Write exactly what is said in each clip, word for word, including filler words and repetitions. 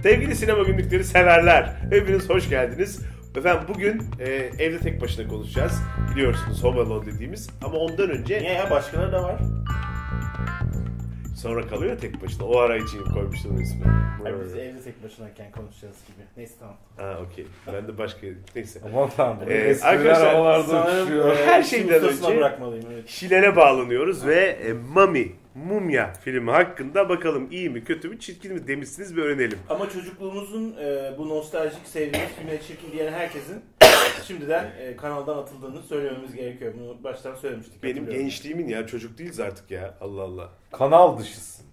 Sevgili sinema günlükleri severler, hepiniz hoş geldiniz. Efendim bugün e, evde tek başına konuşacağız. Biliyorsunuz Home Alone dediğimiz. Ama ondan önce... Niye ya? Başkaları da var. Sonra kalıyor tek başına. O ara için koymuştum o ismi. Hayır, biz evde tek başınayken konuşacağız gibi. Neyse tamam. Ha okey. Ben de başka... Neyse. Aman tanrım. Ee, arkadaşlar sanırım her şeyden önce bırakmalıyım. Evet. kişilere bağlanıyoruz ve e, Mummy, Mumya filmi hakkında bakalım iyi mi kötü mü çirkin mi demişsiniz bir öğrenelim. Ama çocukluğumuzun e, bu nostaljik sevdiğimiz filmleri çirkin diyen herkesin şimdiden e, kanaldan atıldığını söylememiz gerekiyor. Bunu baştan söylemiştik. Benim gençliğimin ya çocuk değiliz artık ya. Allah Allah. Kanal dışısın.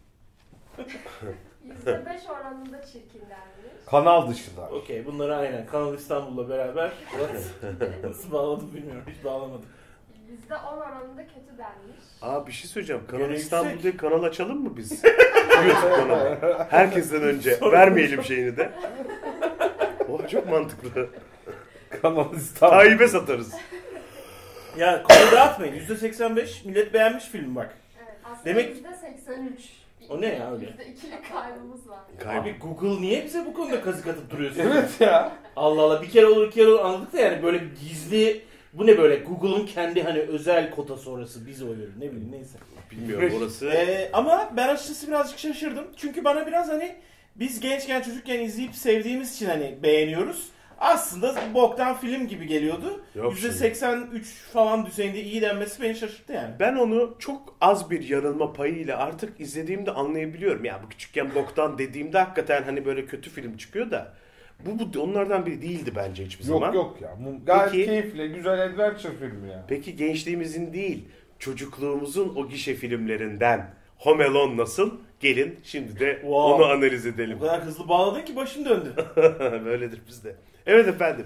yüzde beş oranında çirkin denmiş. Kanal dışılar. Okey, bunları aynen Kanal İstanbul'la beraber nasıl bağladım bilmiyorum. Hiç bağlamadım. yüzde on oranında kötü denmiş. Aa bir şey söyleyeceğim. Kanal Gene İstanbul yüksek. diye kanal açalım mı biz? YouTube kanalı. Herkesten önce. Vermeyelim şeyini de. O çok mantıklı. Kanal İstanbul. Tayyip'e satarız. Ya konuyu dağıtmayın. yüzde seksen beş millet beğenmiş film bak. Evet, aslında Demek- yüzde seksen üç. O ne ya öyle? yüzde ikilik kaybımız var. Kaybı. Abi Google niye bize bu konuda kazık atıp duruyorsun? Evet ya. Allah Allah, bir kere olur iki kere olur anladık da yani böyle gizli, bu ne böyle Google'un kendi hani özel kotası orası, biz oyuyoruz ne bileyim neyse. Bilmiyorum orası. Ee, ama ben açıkçası birazcık şaşırdım çünkü bana biraz hani biz gençken çocukken izleyip sevdiğimiz için hani beğeniyoruz. Aslında boktan film gibi geliyordu. Yok yüzde seksen üç falan düzeyinde iyi denmesi beni şaşırttı yani. Ben onu çok az bir yanılma payıyla artık izlediğimde anlayabiliyorum. Ya bu küçükken boktan dediğimde hakikaten hani böyle kötü film çıkıyor da bu, bu onlardan biri değildi bence hiçbir zaman. Yok yok ya. Bu gayet Peki- keyifli, güzel adventure filmi ya. Peki gençliğimizin değil, çocukluğumuzun o gişe filmlerinden Home Alone nasıl? Gelin şimdi de Wow. onu analiz edelim. O kadar hızlı bağladın ki başım döndü. Böyledir bizde. Evet efendim.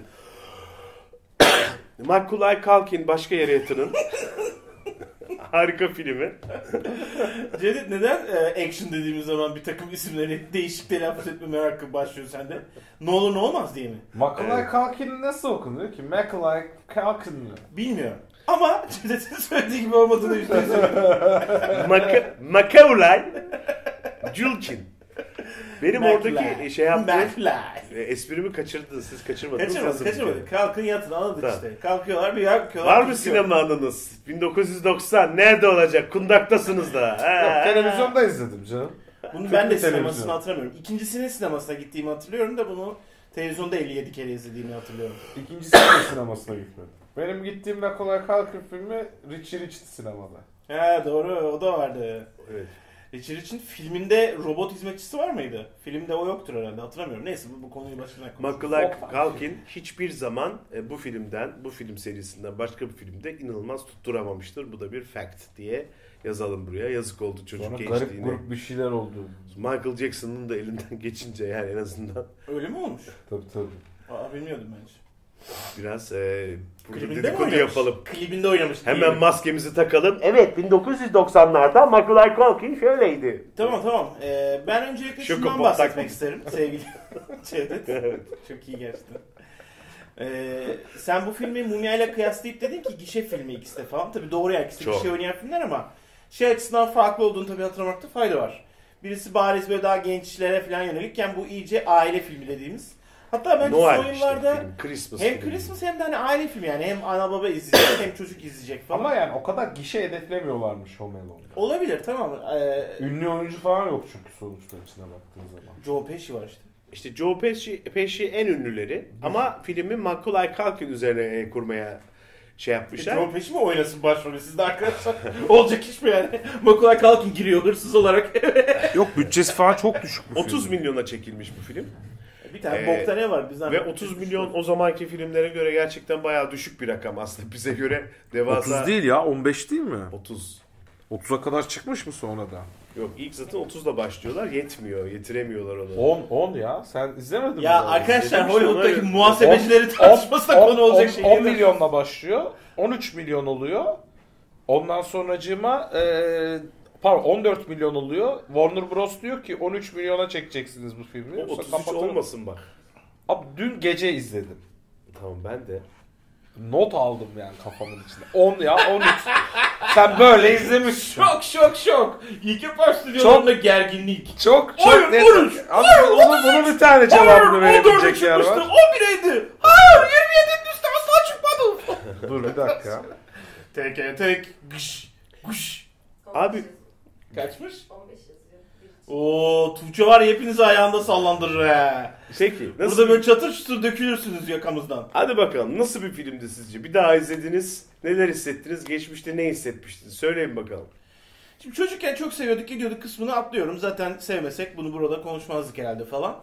Macaulay Culkin başka yere yatırın. Harika filmi. Cevdet, neden e, action dediğimiz zaman bir takım isimleri değişik telaffuz etme merakı başlıyor sende? Ne olur ne olmaz diye mi? Macaulay Evet. Culkin nasıl okunuyor ki? Macaulay Culkin mi? Bilmiyorum. Ama Cevdet'in söylediği gibi olmadığını yüzde yüz eminim. Maca- Macaulay Culkin. Benim Macaulay. oradaki şey yaptığım Macaulay. e, esprimi kaçırdınız. Siz kaçırmadınız. Kaçırmadık, Nasıl kaçırmadık. biliyorum? Kalkın yatın, anladık Tamam. işte. Kalkıyorlar, bir yapıyorlar. Var mı bitiyor. sinema anınız? bin dokuz yüz doksan nerede olacak? Kundaktasınız da. Ha. Yok, televizyonda izledim canım. Bunu Türk ben de bir televizyon. sinemasını hatırlamıyorum. İkincisinin sinemasına gittiğimi hatırlıyorum da bunu televizyonda elli yedi kere izlediğimi hatırlıyorum. İkincisi de sinemasına gitmedim. Benim gittiğim Macaulay Culkin filmi Richie Rich'ti sinemada. He doğru, o da vardı. Evet. Richard için filminde robot hizmetçisi var mıydı? Filmde o yoktur herhalde, hatırlamıyorum. Neyse bu, bu konuyu başından konuşalım. Macaulay Çok Culkin hiçbir zaman e, bu filmden, bu film serisinden başka bir filmde inanılmaz tutturamamıştır. Bu da bir fact diye yazalım buraya. Yazık oldu çocuk Sonra garip gençliğine. grup bir şeyler oldu. Michael Jackson'ın da elinden geçince yani en azından Öyle mi olmuş? Tabii tabii. Aa, bilmiyordum ben hiç. biraz e, burada Klibinde mi dedikodu oynamış? yapalım. Klibinde oynamış. Hemen değil mi? maskemizi takalım. Evet bin dokuz yüz doksanlarda Macaulay Culkin şöyleydi. Tamam tamam. Ee, ben öncelikle Şu şundan kapak bahsetmek takmak. isterim sevgili Cevdet. Evet. Çok iyi gerçekten. Ee, sen bu filmi Mumya ile kıyaslayıp dedin ki gişe filmi ikisi de falan. Tabii doğru ya, ikisi de Çok. gişe oynayan filmler ama şey açısından farklı olduğunu tabii hatırlamakta fayda var. Birisi bariz böyle daha gençlere falan yönelikken bu iyice aile filmi dediğimiz. Hatta bence son Noel yıllarda işte film. Christmas hem filmi. Christmas hem de hani aile filmi yani hem ana baba izleyecek hem çocuk izleyecek falan. Ama yani o kadar gişe hedeflemiyorlarmış Home Alone'da. Olabilir tamam. Ee, Ünlü oyuncu falan yok çünkü sonuçta içine baktığın zaman. Joe Pesci var işte. İşte Joe Pesci, Pesci en ünlüleri ama filmi Macaulay Culkin üzerine e, kurmaya şey yapmışlar. Joe Pesci mi oynasın başrolü sizde arkadaşlar? Olacak iş mi yani? Macaulay Culkin giriyor hırsız olarak. Yok bütçesi falan çok düşük bu otuz milyona çekilmiş bu film. Bir tane Ee, bokta ne var bizden? Ve otuz milyon o zamanki filmlere göre gerçekten bayağı düşük bir rakam aslında. Bize göre devasa. otuz değil ya on beş değil mi? otuz. otuza kadar çıkmış mı sonra da? Yok ilk zaten otuzla başlıyorlar. Yetmiyor. Yetiremiyorlar onu. on on ya. Sen izlemedin mi? Ya daha? arkadaşlar izlemiştim, Hollywood'daki hayır. muhasebecileri tartışmasına konu olacak şey on değil. milyonla başlıyor. on üç milyon oluyor. Ondan sonracığıma e, pardon on dört milyon oluyor. Warner Bros diyor ki on üç milyona çekeceksiniz bu filmi. O, Yoksa otuz üç kapatırım. olmasın bak. Abi dün gece izledim. Tamam ben de. Not aldım yani kafamın içinde. on ya on üç. Sen böyle izlemişsin. Şok şok şok. İlk yapar stüdyolarında gerginlik. Çok çok Hayır, net. on üç. Abi onun, bunun bir tane cevabını verebilecek yer var. on bireydi. Hayır yirmi yedinin üstü asla çıkmadı. Dur bir dakika. Tek tek. Gış. Gış. Abi- Kaçmış? on beş yazıyor. Oo Tuğçe var ya hepinizi ayağında sallandırır he. Peki. Nasıl Burada bir- böyle çatır çutur dökülürsünüz yakamızdan. Hadi bakalım nasıl bir filmdi sizce? Bir daha izlediniz. Neler hissettiniz? Geçmişte ne hissetmiştiniz? Söyleyin bakalım. Şimdi çocukken çok seviyorduk, gidiyorduk kısmını atlıyorum. Zaten sevmesek bunu burada konuşmazdık herhalde falan.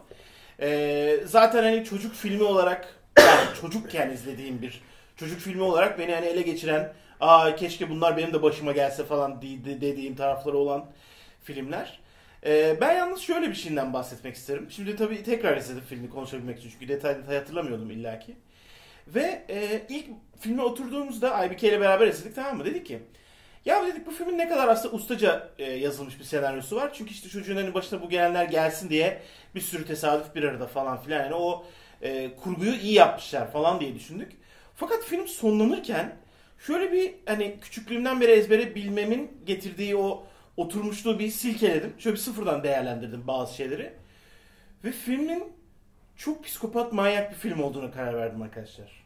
Ee, zaten hani çocuk filmi olarak, yani çocukken izlediğim bir çocuk filmi olarak beni hani ele geçiren, aa keşke bunlar benim de başıma gelse falan dediğim tarafları olan filmler. Ee, ben yalnız şöyle bir şeyden bahsetmek isterim. Şimdi tabii tekrar izledim filmi konuşabilmek için çünkü detay detay hatırlamıyordum illaki. Ve e, ilk filme oturduğumuzda Aybike ile beraber izledik, tamam mı? Dedik ki ya dedik bu filmin ne kadar aslında ustaca e, yazılmış bir senaryosu var. Çünkü işte çocuğun hani başına bu gelenler gelsin diye bir sürü tesadüf bir arada falan filan. Yani o e, kurguyu iyi yapmışlar falan diye düşündük. Fakat film sonlanırken şöyle bir hani küçüklüğümden beri ezbere bilmemin getirdiği o oturmuşluğu bir silkeledim. Şöyle bir sıfırdan değerlendirdim bazı şeyleri. Ve filmin çok psikopat manyak bir film olduğuna karar verdim arkadaşlar.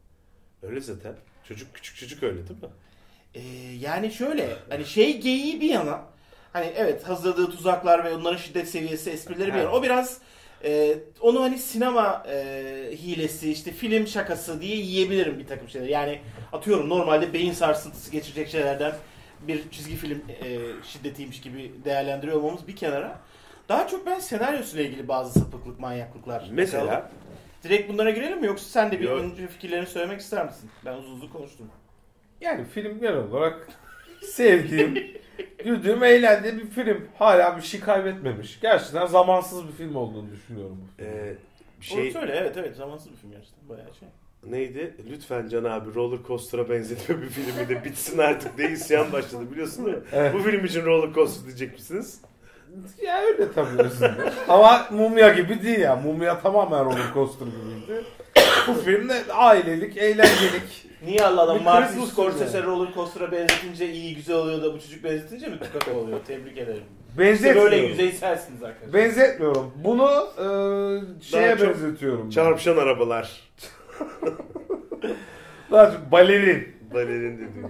Öyle zaten. Çocuk küçük çocuk öyle değil mi? Ee, yani şöyle hani şey geyiği bir yana hani evet hazırladığı tuzaklar ve onların şiddet seviyesi esprileri bir yana o biraz e, onu hani sinema e, hilesi işte film şakası diye yiyebilirim bir takım şeyler. Yani atıyorum normalde beyin sarsıntısı geçirecek şeylerden bir çizgi film e, şiddetiymiş gibi değerlendiriyor olmamız bir kenara. Daha çok ben senaryosuyla ilgili bazı sapıklık manyaklıklar. Mesela? Direkt bunlara girelim mi yoksa sen de bir Yok. önce fikirlerini söylemek ister misin? Ben uzun uzun konuştum. Yani film genel olarak sevdiğim, güldüğüm, eğlendiğim bir film. Hala bir şey kaybetmemiş. Gerçekten zamansız bir film olduğunu düşünüyorum bu filmin. Ee, bir Şey... şey söyle evet evet zamansız bir film gerçekten bayağı şey. neydi? Lütfen Can abi roller coaster'a benzetme bir filmi de bitsin artık diye isyan başladı biliyorsun değil mi? Evet. Bu film için roller coaster diyecek misiniz? Ya öyle tabii özünde. Ama Mumya gibi değil ya. Mumya tamamen roller coaster gibiydi. Bu film de ailelik, eğlencelik. Niye Allah'ım Bir Martin Christmas Scorsese filmi. roller coaster'a benzetince iyi güzel oluyor da bu çocuk benzetince mi tukaka oluyor? Tebrik ederim. İşte Benzetmiyorum. böyle yüzeyselsiniz arkadaşlar. Benzetmiyorum. Bunu e, şeye Daha çok benzetiyorum. ben. Çarpışan arabalar. Daha çok balerin. Balerin dediğimiz.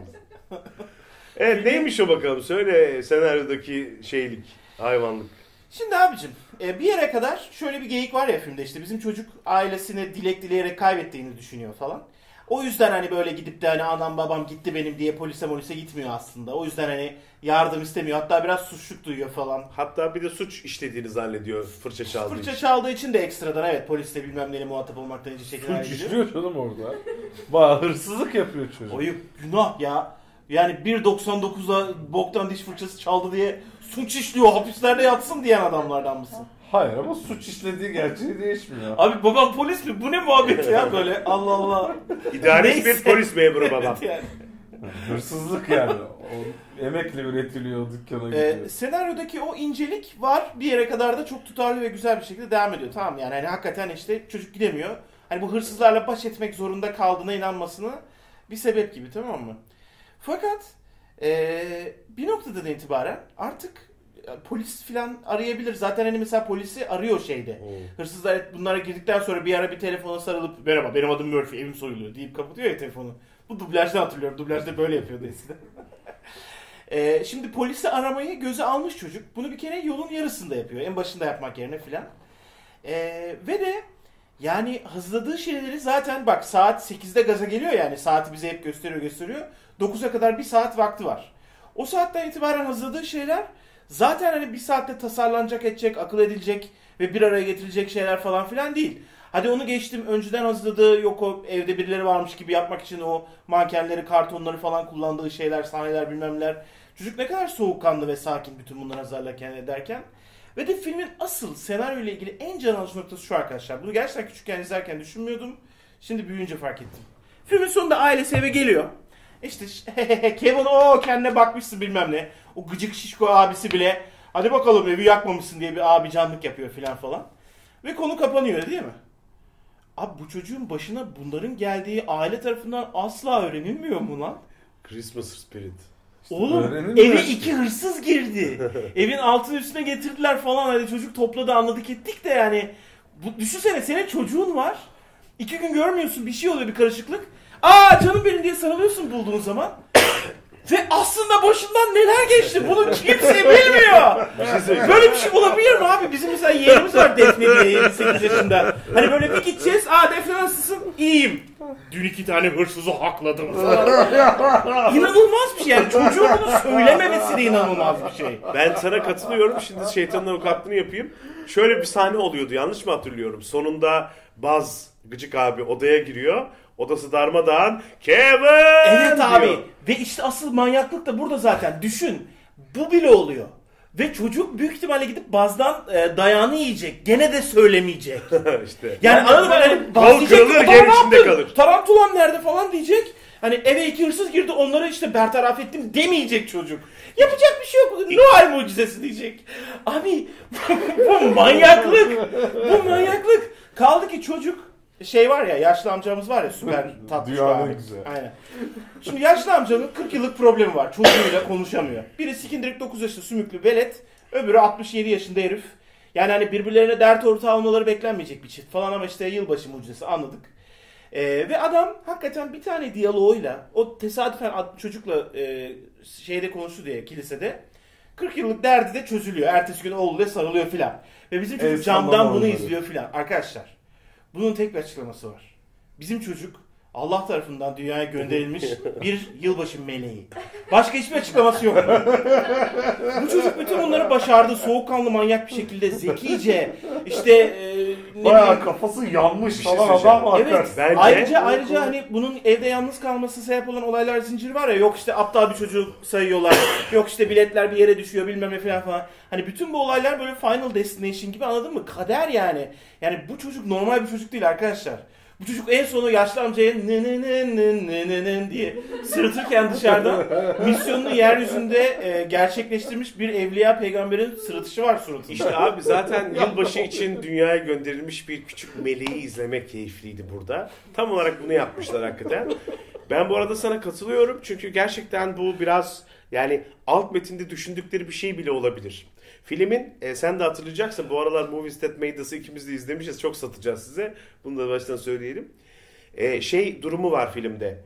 Evet neymiş o bakalım? Söyle senaryodaki şeylik, hayvanlık. Şimdi abicim e, bir yere kadar şöyle bir geyik var ya filmde işte bizim çocuk ailesini dilek dileyerek kaybettiğini düşünüyor falan. O yüzden hani böyle gidip de hani anam babam gitti benim diye polise molise gitmiyor aslında. O yüzden hani yardım istemiyor. Hatta biraz suçluluk duyuyor falan. Hatta bir de suç işlediğini zannediyor fırça çaldığı Fırça için. çaldığı için de ekstradan evet polisle bilmem neyle muhatap olmaktan hiç çekinen Suç işliyor canım orada. Bayağı hırsızlık yapıyor çocuk. Ayıp, günah ya. Yani bir doksan dokuza boktan diş fırçası çaldı diye suç işliyor, hapislerde yatsın diyen adamlardan mısın? Hayır ama suç işlediği gerçeği değişmiyor. Abi babam polis mi? Bu ne muhabbet ya böyle? Allah Allah. İdealist bir Neyse. polis memuru babam. Evet yani. Hırsızlık yani. O emekle üretiliyor o dükkana gidiyor. Ee, senaryodaki o incelik var. Bir yere kadar da çok tutarlı ve güzel bir şekilde devam ediyor. Tamam yani hani hakikaten işte çocuk gidemiyor. Hani bu hırsızlarla baş etmek zorunda kaldığına inanmasını bir sebep gibi, tamam mı? Fakat ee, bir noktadan itibaren artık e, polis falan arayabilir. Zaten hani mesela polisi arıyor şeyde. Hırsızlar bunlara girdikten sonra bir ara bir telefona sarılıp merhaba benim adım Murphy evim soyuluyor deyip kapatıyor ya telefonu. Bu dublajda hatırlıyorum. Dublajda böyle yapıyordu eskiden. Ee, şimdi polisi aramayı göze almış çocuk. Bunu bir kere yolun yarısında yapıyor. En başında yapmak yerine filan. Ee, ve de yani hızladığı şeyleri zaten bak saat sekizde gaza geliyor yani. Saati bize hep gösteriyor gösteriyor. dokuza kadar bir saat vakti var. O saatten itibaren hızladığı şeyler zaten hani bir saatte tasarlanacak, edecek, akıl edilecek ve bir araya getirilecek şeyler falan filan değil. Hadi onu geçtim. Önceden hazırladığı yok o evde birileri varmış gibi yapmak için o mankenleri, kartonları falan kullandığı şeyler, sahneler bilmem neler. Çocuk ne kadar soğukkanlı ve sakin bütün bunları hazırlarken ederken. Ve de filmin asıl senaryo ile ilgili en can alıcı noktası şu arkadaşlar. Bunu gerçekten küçükken izlerken düşünmüyordum. Şimdi büyüyünce fark ettim. Filmin sonunda ailesi eve geliyor. İşte Kevin o kendine bakmışsın bilmem ne. O gıcık şişko abisi bile hadi bakalım evi yakmamışsın diye bir abi canlık yapıyor filan falan. Ve konu kapanıyor değil mi? Abi bu çocuğun başına bunların geldiği aile tarafından asla öğrenilmiyor mu lan? Christmas Spirit. Oğlum öğrenilmiyor eve işte. iki hırsız girdi. Evin altını üstüne getirdiler falan. Hani çocuk topladı, anladık ettik de yani. Bu, düşünsene senin çocuğun var. İki gün görmüyorsun, bir şey oluyor, bir karışıklık. Aa canım benim diye sarılıyorsun bulduğun zaman. Ve aslında başından neler geçti bunu kimse bilmiyor. Böyle bir şey olabilir mi abi? Bizim mesela yeğenimiz var Defne diye, yedi sekiz yaşında. Hani böyle bir gideceğiz. Aa Defne nasılsın? İyiyim. Dün iki tane hırsızı hakladım falan. İnanılmaz bir şey yani. Çocuğun bunu söylememesi de inanılmaz bir şey. Ben sana katılıyorum. Şimdi şeytanın avukatlığını yapayım. Şöyle bir sahne oluyordu. Yanlış mı hatırlıyorum? Sonunda Buzz, gıcık abi odaya giriyor. Odası darmadağın. Kevin! Evet abi. diyor. Ve işte asıl manyaklık da burada zaten. Düşün. Bu bile oluyor. Ve çocuk büyük ihtimalle gidip Buzz'dan e, dayağını yiyecek. Gene de söylemeyecek. işte. Yani anladın mı? Hani Kol Buzz diyecek ki, kırılır, "Baba yer ne içinde yaptın? kalır." Tarantulan nerede falan diyecek. Hani eve iki hırsız girdi, onları işte bertaraf ettim demeyecek çocuk. Yapacak bir şey yok. Noel mucizesi diyecek. Abi bu manyaklık. Bu manyaklık. Kaldı ki çocuk şey var ya, yaşlı amcamız var ya, süper tatlı şu Dünyanın abi. güzel. Aynen. Şimdi yaşlı amcanın kırk yıllık problemi var. Çocuğuyla konuşamıyor. Biri sikindirik dokuz yaşında sümüklü velet. Öbürü altmış yedi yaşında herif. Yani hani birbirlerine dert ortağı olmaları beklenmeyecek bir çift falan ama işte yılbaşı mucizesi anladık. Ee, ve adam hakikaten bir tane diyaloğuyla o tesadüfen çocukla e, şeyde konuştu diye kilisede kırk yıllık derdi de çözülüyor. Ertesi gün oğluyla sarılıyor filan. Ve bizim çocuk El camdan sallama bunu oyunları. izliyor filan. Arkadaşlar bunun tek bir açıklaması var. Bizim çocuk Allah tarafından dünyaya gönderilmiş bir yılbaşı meleği. Başka hiçbir açıklaması yok. Bu çocuk bütün bunları başardı. Soğukkanlı, manyak bir şekilde, zekice, işte e, ne Bayağı bileyim. kafası yanmış Bir şey falan söyleyeceğim. adam var. Evet. Bence- ayrıca ayrıca hani bunun evde yalnız kalması sebep olan olaylar zinciri var ya. Yok işte aptal bir çocuğu sayıyorlar. Yok işte biletler bir yere düşüyor bilmem ne falan falan. Hani bütün bu olaylar böyle Final Destination gibi, anladın mı? Kader yani. Yani bu çocuk normal bir çocuk değil arkadaşlar. Bu çocuk en sonu yaşlı amcaya nı nı nı nı nı nı nı diye sırıtırken dışarıdan misyonunu yeryüzünde e, gerçekleştirmiş bir evliya peygamberin sırıtışı var suratında. İşte abi zaten yılbaşı için dünyaya gönderilmiş bir küçük meleği izlemek keyifliydi burada. Tam olarak bunu yapmışlar hakikaten. Ben bu arada sana katılıyorum çünkü gerçekten bu biraz yani alt metinde düşündükleri bir şey bile olabilir. Filmin e, sen de hatırlayacaksın, bu aralar Movies That Made Us'ı ikimiz de izlemişiz, çok satacağız size. Bunu da baştan söyleyelim. E, şey durumu var filmde.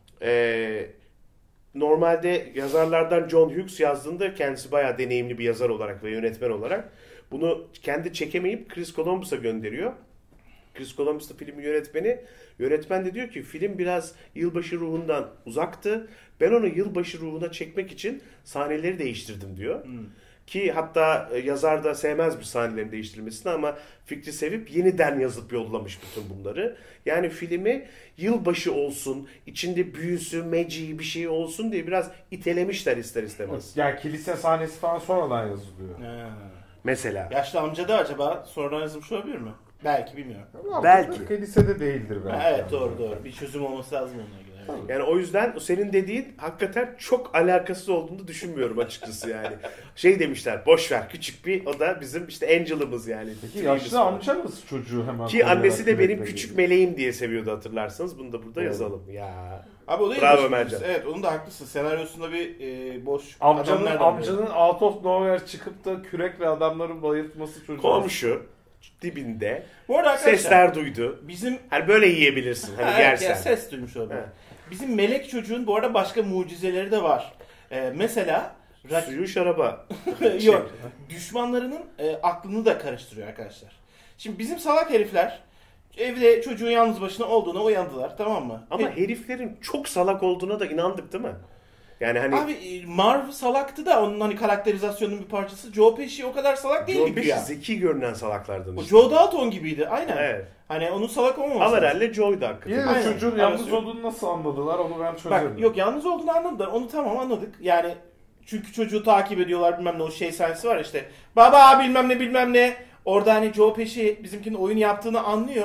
E, normalde yazarlardan John Hughes yazdığında kendisi bayağı deneyimli bir yazar olarak ve yönetmen olarak bunu kendi çekemeyip Chris Columbus'a gönderiyor. Chris Columbus da filmin yönetmeni. Yönetmen de diyor ki film biraz yılbaşı ruhundan uzaktı. Ben onu yılbaşı ruhuna çekmek için sahneleri değiştirdim diyor. Hmm. Ki hatta yazar da sevmez bir sahnelerin değiştirilmesini ama fikri sevip yeniden yazıp yollamış bütün bunları. Yani filmi yılbaşı olsun, içinde büyüsü, meciği bir şey olsun diye biraz itelemişler ister istemez. Yani kilise sahnesi falan sonradan yazılıyor. Ha. Mesela. Yaşlı amca da acaba sonradan yazılmış olabilir mi? Belki, bilmiyorum. Ama Belki. Kilisede değildir belki. Ha, evet doğru doğru. Bir çözüm olması lazım onunla ilgili. Evet. Yani o yüzden senin dediğin hakikaten çok alakasız olduğunu düşünmüyorum açıkçası yani. Şey demişler, boş ver küçük bir, o da bizim işte Angel'ımız yani. Peki yaşlı amca nasıl çocuğu hemen Ki annesi de benim koyarak küçük geliyor? meleğim diye seviyordu hatırlarsanız. Bunu da burada Evet. yazalım. Ya. Abi o da Bravo yılbaşı Mercan. mucizesi. Evet, onun da haklısın. Senaryosunda bir e, boş Amcanın, adam nereden amcanın out of nowhere çıkıp da kürekle adamların bayıltması çocuğu. Komşu dibinde Bu arada arkadaşlar sesler duydu. bizim Hani böyle yiyebilirsin. Hani Ha, evet, yersen. ya ses duymuş olabilir. Evet. Bizim melek çocuğun bu arada başka mucizeleri de var. Ee, mesela rak- Suyu şaraba. yok, düşmanlarının e, aklını da karıştırıyor arkadaşlar. Şimdi bizim salak herifler evde çocuğun yalnız başına olduğuna uyandılar, tamam mı? Ama E, heriflerin çok salak olduğuna da inandık değil mi? Yani hani abi e, Marv salaktı da onun hani karakterizasyonunun bir parçası. Joe Pesci o kadar salak Joe değildi Pesci ya. zeki görünen salaklardan O işte. Joe Dalton gibiydi aynen. Evet. Hani onun salak olmaması Ama lazım. herhalde Joe'ydu hakikaten. Yine de Aynen. çocuğun Arası yalnız yok. olduğunu nasıl anladılar onu ben çözemedim. Bak yok, yalnız olduğunu anladılar. Onu tamam anladık. Yani çünkü çocuğu takip ediyorlar bilmem ne, o şey sahnesi var işte. Baba bilmem ne bilmem ne. Orada hani Joe Pesci bizimkinin oyun yaptığını anlıyor.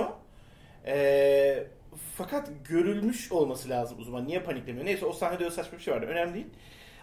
Ee, fakat görülmüş olması lazım o zaman. Niye paniklemiyor? Neyse o sahnede öyle saçma bir şey vardı. Önemli değil.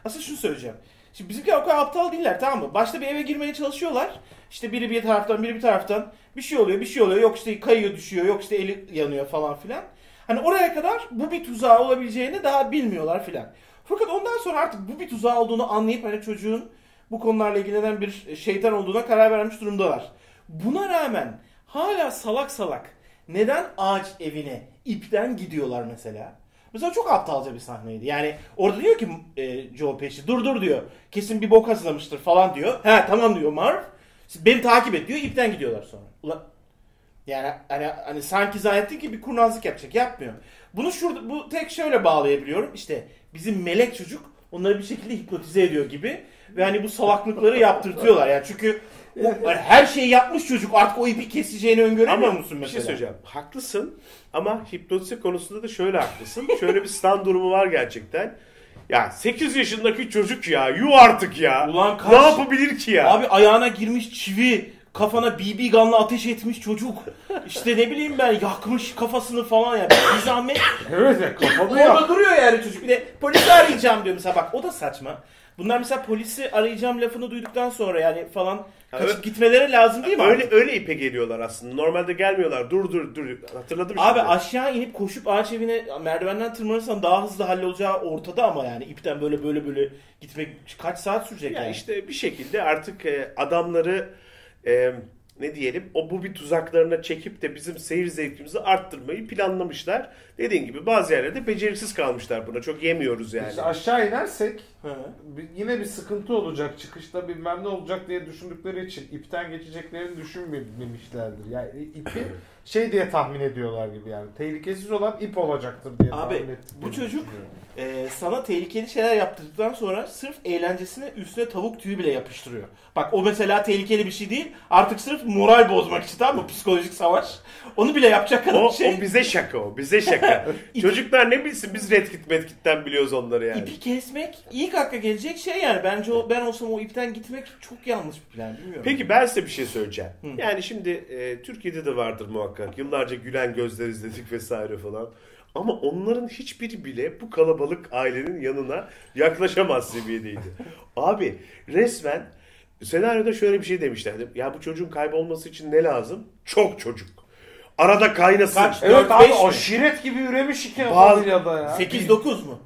Aslında şunu söyleyeceğim. Şimdi bizimkiler o kadar aptal değiller, tamam mı? Başta bir eve girmeye çalışıyorlar. İşte biri bir taraftan biri bir taraftan bir şey oluyor bir şey oluyor. Yok işte kayıyor düşüyor, yok işte eli yanıyor falan filan. Hani oraya kadar bu bir tuzağı olabileceğini daha bilmiyorlar filan. Fakat ondan sonra artık bu bir tuzağı olduğunu anlayıp hani çocuğun bu konularla ilgilenen bir şeytan olduğuna karar vermiş durumdalar. Buna rağmen hala salak salak neden ağaç evine ipten gidiyorlar mesela? Mesela çok aptalca bir sahneydi. Yani orada diyor ki e, Joe Pesci dur dur diyor. Kesin bir bok hazırlamıştır falan diyor. He tamam diyor Marv. Beni takip et diyor. İpten gidiyorlar sonra. Ulan yani hani, hani sanki zannettin ki bir kurnazlık yapacak. Yapmıyor. Bunu şurada bu tek şöyle bağlayabiliyorum. İşte bizim melek çocuk onları bir şekilde hipnotize ediyor gibi. Ve hani bu salaklıkları yaptırtıyorlar. Yani çünkü o, her şeyi yapmış çocuk. Artık o ipi keseceğini öngöremiyor Ama musun mesela? bir şey söyleyeceğim. Haklısın ama hipnotize konusunda da şöyle haklısın. Şöyle bir stand durumu var gerçekten. Ya sekiz yaşındaki çocuk ya. Yuh artık ya. Ulan kaç- Ne yapabilir ki ya? Abi ayağına girmiş çivi, kafana B B gun'la ateş etmiş çocuk. İşte ne bileyim ben yakmış kafasını falan ya. Bir zahmet. Evet ya kafanı Orada yak. duruyor yani çocuk. Bir de polisi arayacağım diyor mesela, bak o da saçma. Bunlar mesela polisi arayacağım lafını duyduktan sonra yani falan kaçıp öyle- gitmeleri lazım değil mi? Öyle abi? öyle ipe geliyorlar aslında. Normalde gelmiyorlar. Dur dur dur. Hatırladım Abi şimdi. aşağı inip koşup ağaç evine merdivenden tırmanırsan daha hızlı hallolacağı ortada ama yani ipten böyle böyle böyle gitmek kaç saat sürecek Ya yani? işte bir şekilde artık e, adamları e, ne diyelim o bu bir tuzaklarına çekip de bizim seyir zevkimizi arttırmayı planlamışlar. Dediğin gibi bazı yerlerde beceriksiz kalmışlar buna. Çok yemiyoruz yani. İşte aşağı inersek Hı. bir- yine bir sıkıntı olacak. Çıkışta bilmem ne olacak diye düşündükleri için ipten geçeceklerini düşünmemişlerdir. Yani ipi şey diye tahmin ediyorlar gibi yani. Tehlikesiz olan ip olacaktır diye Abi, tahmin ettiklerini bu çocuk- düşünüyorum. Ee, sana tehlikeli şeyler yaptırdıktan sonra sırf eğlencesine üstüne tavuk tüyü bile yapıştırıyor. Bak o mesela tehlikeli bir şey değil. Artık sırf moral bozmak için, tamam mı? Psikolojik savaş. Onu bile yapacak kadar O, bir şey. o bize şaka o. Bize şaka. Çocuklar ne bilsin biz Redkit Medkit'ten biliyoruz onları yani. İpi kesmek ilk akla gelecek şey yani. Bence o, ben olsam o ipten gitmek çok yanlış bir plan, bilmiyorum. Peki ben size bir şey söyleyeceğim. Hı. Yani şimdi e, Türkiye'de de vardır muhakkak. Yıllarca Gülen Gözler izledik vesaire falan. Ama onların hiçbiri bile bu kalabalık ailenin yanına yaklaşamaz seviyedeydi. Abi resmen senaryoda şöyle bir şey demişlerdi. Ya bu çocuğun kaybolması için ne lazım? Çok çocuk. Arada kaynasın. Kaç? Evet dört, abi beş mi? aşiret gibi üremiş iki Bazı- familyada ya. sekiz dokuz mu?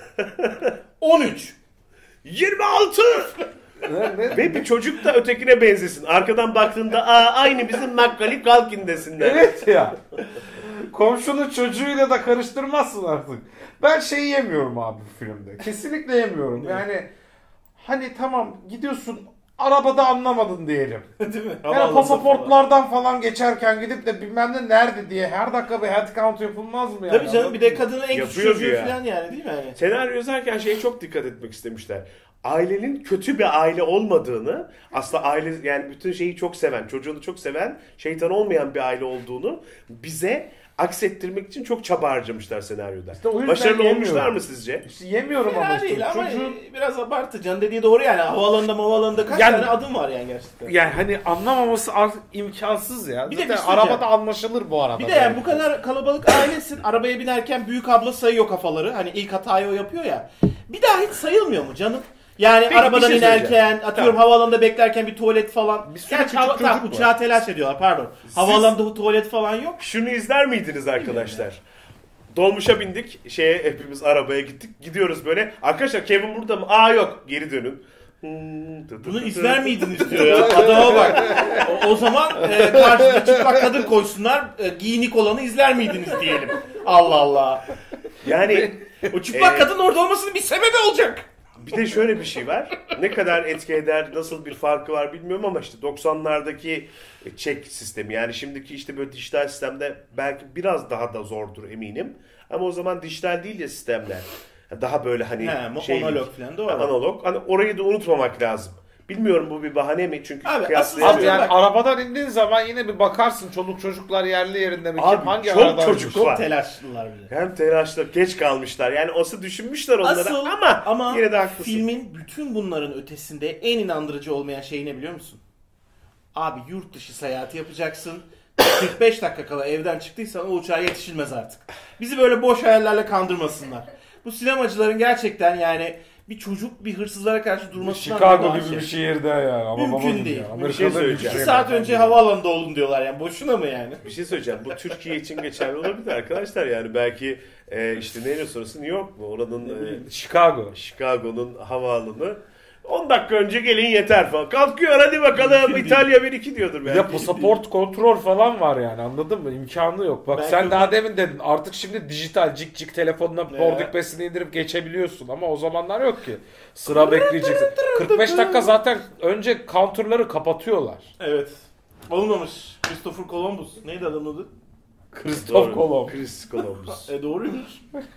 on üç. yirmi altı! Ne, ne? Ve bir çocuk da ötekine benzesin. Arkadan baktığında aa aynı bizim Macaulay Culkin desinler. Evet ya. Komşunun çocuğuyla da karıştırmazsın artık. Ben şey yemiyorum abi bu filmde. Kesinlikle yemiyorum. Yani hani tamam gidiyorsun arabada anlamadın diyelim. Değil mi? Yani Havaalanı pasaportlardan falan geçerken gidip de bilmem ne nerede diye her dakika bir head count yapılmaz mı yani? Tabii canım, bir de kadının en küçük Yapıyor çocuğu ya. falan yani, değil mi? Yani? Senaryo yazarken şeye çok dikkat etmek istemişler. Ailenin kötü bir aile olmadığını, aslında aile yani bütün şeyi çok seven, çocuğunu çok seven, şeytan olmayan bir aile olduğunu bize aksettirmek için çok çaba harcamışlar senaryoda. İşte o yüzden Başarılı yemiyorum. olmuşlar mı sizce? İşte yemiyorum ama Fena işte. değil ama Çocuğun... biraz abartı. Can dediği doğru yani. Havaalanında havaalanında kaç Yani- tane adım var yani gerçekten. Yani hani anlamaması artık imkansız ya. Bir de Zaten bir şey söyleyeceğim. arabada anlaşılır bu arada. Bir de yani bu kadar kalabalık ailesin. Arabaya binerken büyük abla sayıyor kafaları. Hani ilk hatayı o yapıyor ya. Bir daha hiç sayılmıyor mu canım? Yani Peki, arabadan bir şey inerken, söyleyeceğim. atıyorum havaalanında beklerken bir tuvalet falan. Bir sürü Gerçi küçük hava, çocuk tamam, var. uçağı telaş ediyorlar, pardon. Havaalanında tuvalet falan yok. Şunu izler miydiniz arkadaşlar? Dolmuşa bindik, şeye hepimiz arabaya gittik. Gidiyoruz böyle. Arkadaşlar Kevin burada mı? Aa yok. Geri dönün. Bunu izler miydiniz diyor ya. Adama bak. O, o zaman e, karşıda çıplak kadın koysunlar. E, giyinik olanı izler miydiniz diyelim. Allah Allah. Yani O çıplak Ee, kadın orada olmasının bir sebebi olacak. bir de şöyle bir şey var. Ne kadar etki eder, nasıl bir farkı var bilmiyorum ama işte doksanlardaki çek sistemi. Yani şimdiki işte böyle dijital sistemde belki biraz daha da zordur eminim. Ama o zaman dijital değil ya sistemler. Daha böyle hani He, şeylik, analog falan, doğru. analog. Hani orayı da unutmamak lazım. Bilmiyorum bu bir bahane mi? Çünkü Abi, kıyaslayamıyorum. Abi yani Bak- arabadan indiğin zaman yine bir bakarsın çoluk çocuklar yerli yerinde mi? Abi, Kim hangi çok aradan çocuk düştü? var. Çok telaşlılar bile. Hem telaşla geç kalmışlar. Yani olsa düşünmüşler onları Asıl ama, ama yine de haklısın. filmin bütün bunların ötesinde en inandırıcı olmayan şey ne biliyor musun? Abi yurt dışı seyahati yapacaksın. kırk beş dakika kala evden çıktıysan o uçağa yetişilmez artık. Bizi böyle boş hayallerle kandırmasınlar. Bu sinemacıların gerçekten yani bir çocuk bir hırsızlara karşı durmasından Chicago daha gibi şey. bir şehirde yani. Ama Mümkün baba değil. ya. Bir Amerika'da şey bir söyleyeceğim. İki şey. saat önce havaalanında oldun diyorlar yani. Boşuna mı yani? Bir şey söyleyeceğim. Bu Türkiye için geçerli olabilir arkadaşlar. Yani belki e, işte neyle sonrası New York mu? Oranın e, Chicago. Chicago'nun havaalanı. on dakika önce gelin yeter falan. Kalkıyor hadi bakalım Mümkün İtalya bir iki diyordur Bir belki. de pasaport kontrol falan var yani, anladın mı? İmkanı yok. Bak Belki sen o- daha demin dedin artık şimdi dijital cik cik telefonuna Ne? boarding pass'ini indirip geçebiliyorsun ama o zamanlar yok ki. Sıra bekleyeceksin. kırk beş dakika zaten önce counter'ları kapatıyorlar. Evet. Olmamış. Christopher Columbus. Neydi adamın adı? Christoph Doğru. Kolomb. Chris Columbus. E doğruymuş.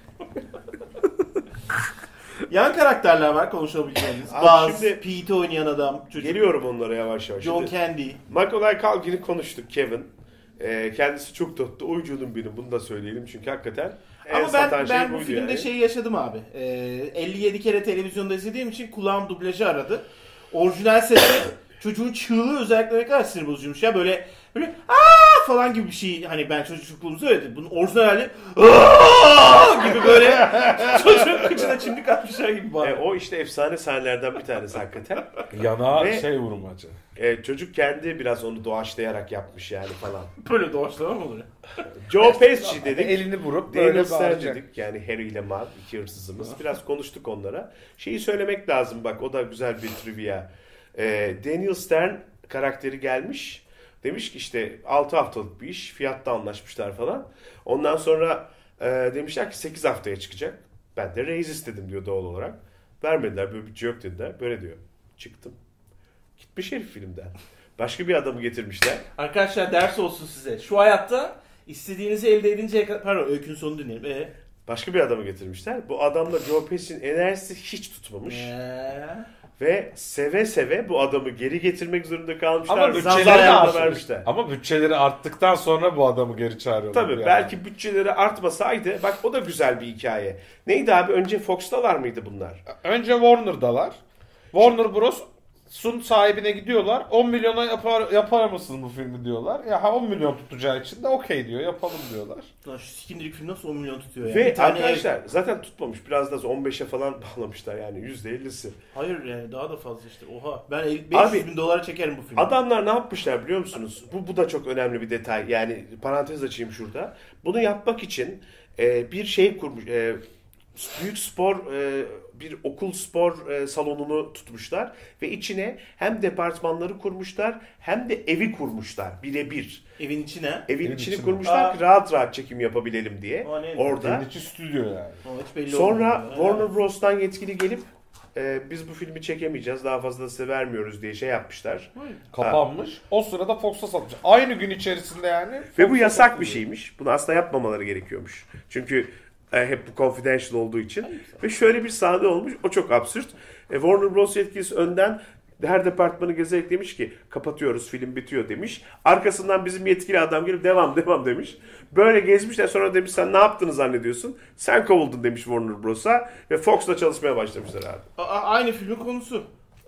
Yan karakterler var konuşabileceğiniz. Abi Buzz, şimdi- Pete oynayan adam. Çocuk. Geliyorum onlara yavaş yavaş. John Şimdi Candy. Macaulay Culkin'i konuştuk Kevin. Ee, kendisi çok tatlı oyuncunun biri. Bunu da söyleyelim çünkü hakikaten en Ama satan ben, şey ben bu buydu filmde yani. şeyi yaşadım abi. Ee, elli yedi kere televizyonda izlediğim için kulağım dublajı aradı. Orijinal sesi çocuğun çığlığı özellikle ne kadar sinir bozucuymuş ya. Böyle böyle aaa falan gibi bir şey. Hani ben çocukluğumda söyledim. Bunun orijinal hali aaa gibi böyle çocuğun kıçına çimdik atmışlar gibi E, var. o işte efsane sahnelerden bir tanesi hakikaten. Yana Ve- şey vurmacı. E, çocuk kendi biraz onu doğaçlayarak yapmış yani falan. Böyle doğaçlama mı olur? Joe Pesci dedik. Elini vurup Daniel böyle Stern bağıracak. dedik. Yani Harry ile Marv iki hırsızımız. Biraz konuştuk onlara. Şeyi söylemek lazım bak, o da güzel bir trivia. Ee, Daniel Stern karakteri gelmiş. Demiş ki işte altı haftalık bir iş. Fiyatta anlaşmışlar falan. Ondan sonra e, demişler ki sekiz haftaya çıkacak. Ben de raise istedim diyor doğal olarak. Vermediler, böyle bütçe yok dediler. Böyle diyor. Çıktım. Gitmiş herif filmden. Başka bir adamı getirmişler. Arkadaşlar ders olsun size. Şu hayatta istediğinizi elde edinceye kadar... Pardon öykünün sonunu dinleyelim. Ee? Başka bir adamı getirmişler. Bu adamla Joe Pesci'nin enerjisi hiç tutmamış. Ee? Ve seve seve bu adamı geri getirmek zorunda kalmışlar. Ama ve bütçeleri zamanla artmış. vermişler. Ama bütçeleri arttıktan sonra bu adamı geri çağırıyorlar. Tabii yani. belki bütçeleri artmasaydı, bak o da güzel bir hikaye. Neydi abi, önce Fox'talar mıydı bunlar? Önce Warner'dalar. Warner Bros. Sun sahibine gidiyorlar. on milyona yapar, yapar mısın bu filmi diyorlar. Ya ha on milyon tutacağı için de okey diyor. Yapalım diyorlar. Lan şu sikindirik film nasıl on milyon tutuyor ya? Ve Bir tane arkadaşlar ev- zaten tutmamış. Biraz da on beşe falan bağlamışlar yani yüzde ellisi. Hayır yani daha da fazla işte. Oha. Ben el- beş yüz Abi, bin dolara çekerim bu filmi. Adamlar ne yapmışlar biliyor musunuz? Bu, bu da çok önemli bir detay. Yani parantez açayım şurada. Bunu yapmak için e, bir şey kurmuş. E, büyük spor, e, bir okul spor e, salonunu tutmuşlar. Ve içine hem departmanları kurmuşlar hem de evi kurmuşlar. Birebir. Evin içine. Evin, Evin içini içine. kurmuşlar Aa. ki rahat rahat çekim yapabilelim diye. Aa, ne? Orada. Evin içi stüdyo yani. O hiç belli Sonra olmuyor. Warner Bros'tan yetkili gelip e, biz bu filmi çekemeyeceğiz, daha fazla da size vermiyoruz diye şey yapmışlar. Kapanmış. O sırada Fox'a satmış. Aynı gün içerisinde yani. Ve bu Fox'a yasak satılıyor. bir şeymiş. Bunu asla yapmamaları gerekiyormuş. Çünkü e, hep bu confidential olduğu için. Ve şöyle bir sahne olmuş. O çok absürt. E, Warner Bros yetkilisi önden her departmanı gezerek demiş ki kapatıyoruz, film bitiyor demiş. Arkasından bizim yetkili adam gelip devam devam demiş. Böyle gezmişler, sonra demiş sen ne yaptığını zannediyorsun? Sen kovuldun demiş Warner Bros'a ve Fox'la çalışmaya başlamışlar abi. A- aynı filmin konusu.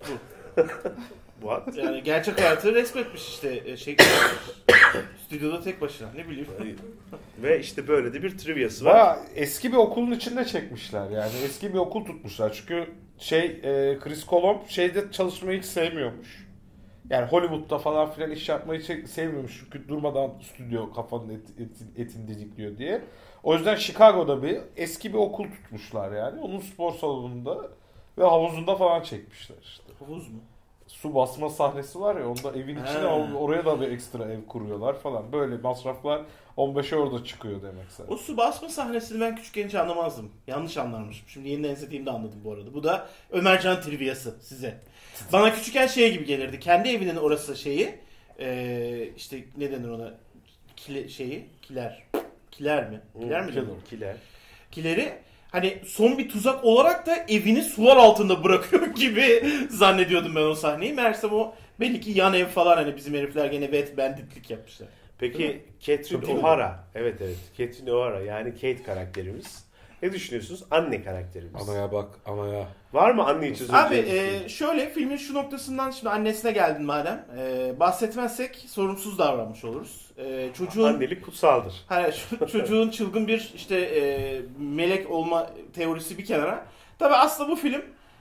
What? Yani gerçek hayatı resmetmiş işte. e, Şey, stüdyoda tek başına. Ne bileyim. Ve işte böyle de bir triviası var. Baya eski bir okulun içinde çekmişler yani. Eski bir okul tutmuşlar. Çünkü şey e, Chris Colomb şeyde çalışmayı hiç sevmiyormuş. Yani Hollywood'da falan filan iş yapmayı hiç sevmiyormuş. Çünkü durmadan stüdyo kafanın et, etin, etini didikliyor diye. O yüzden Chicago'da bir eski bir okul tutmuşlar yani. Onun spor salonunda ve havuzunda falan çekmişler işte. Havuz mu? Su basma sahnesi var ya, onda evin içine Ha. or- oraya da bir ekstra ev kuruyorlar falan. Böyle masraflar on beşe orada çıkıyor demek zaten. O su basma sahnesini ben küçükken hiç anlamazdım. Yanlış anlarmışım. Şimdi yeniden izlediğimde anladım bu arada. Bu da Ömercan triviyası size. Bana küçükken şey gibi gelirdi. Kendi evinin orası şeyi. Ee, işte ne denir ona? Kile, şeyi. Kiler. Kiler mi? Kiler mi? Kiler. denir? Kiler. Kileri hani son bir tuzak olarak da evini sular altında bırakıyor gibi zannediyordum ben o sahneyi. Meğersem o belli ki yan ev falan, hani bizim herifler gene wet banditlik yapmışlar. Peki Catherine Çok iyi. O'Hara. Evet evet. Catherine O'Hara yani Kate karakterimiz. Ne düşünüyorsunuz? Anne karakterimiz. Anaya bak, anaya. Var mı anne için Abi söyleyeceğiniz bir şey? e, şöyle filmin şu noktasından şimdi annesine geldin madem. E, bahsetmezsek sorumsuz davranmış oluruz. E, çocuğun Annelik kutsaldır. hani şu- çocuğun çılgın bir işte e, melek olma teorisi bir kenara. Tabi aslında bu film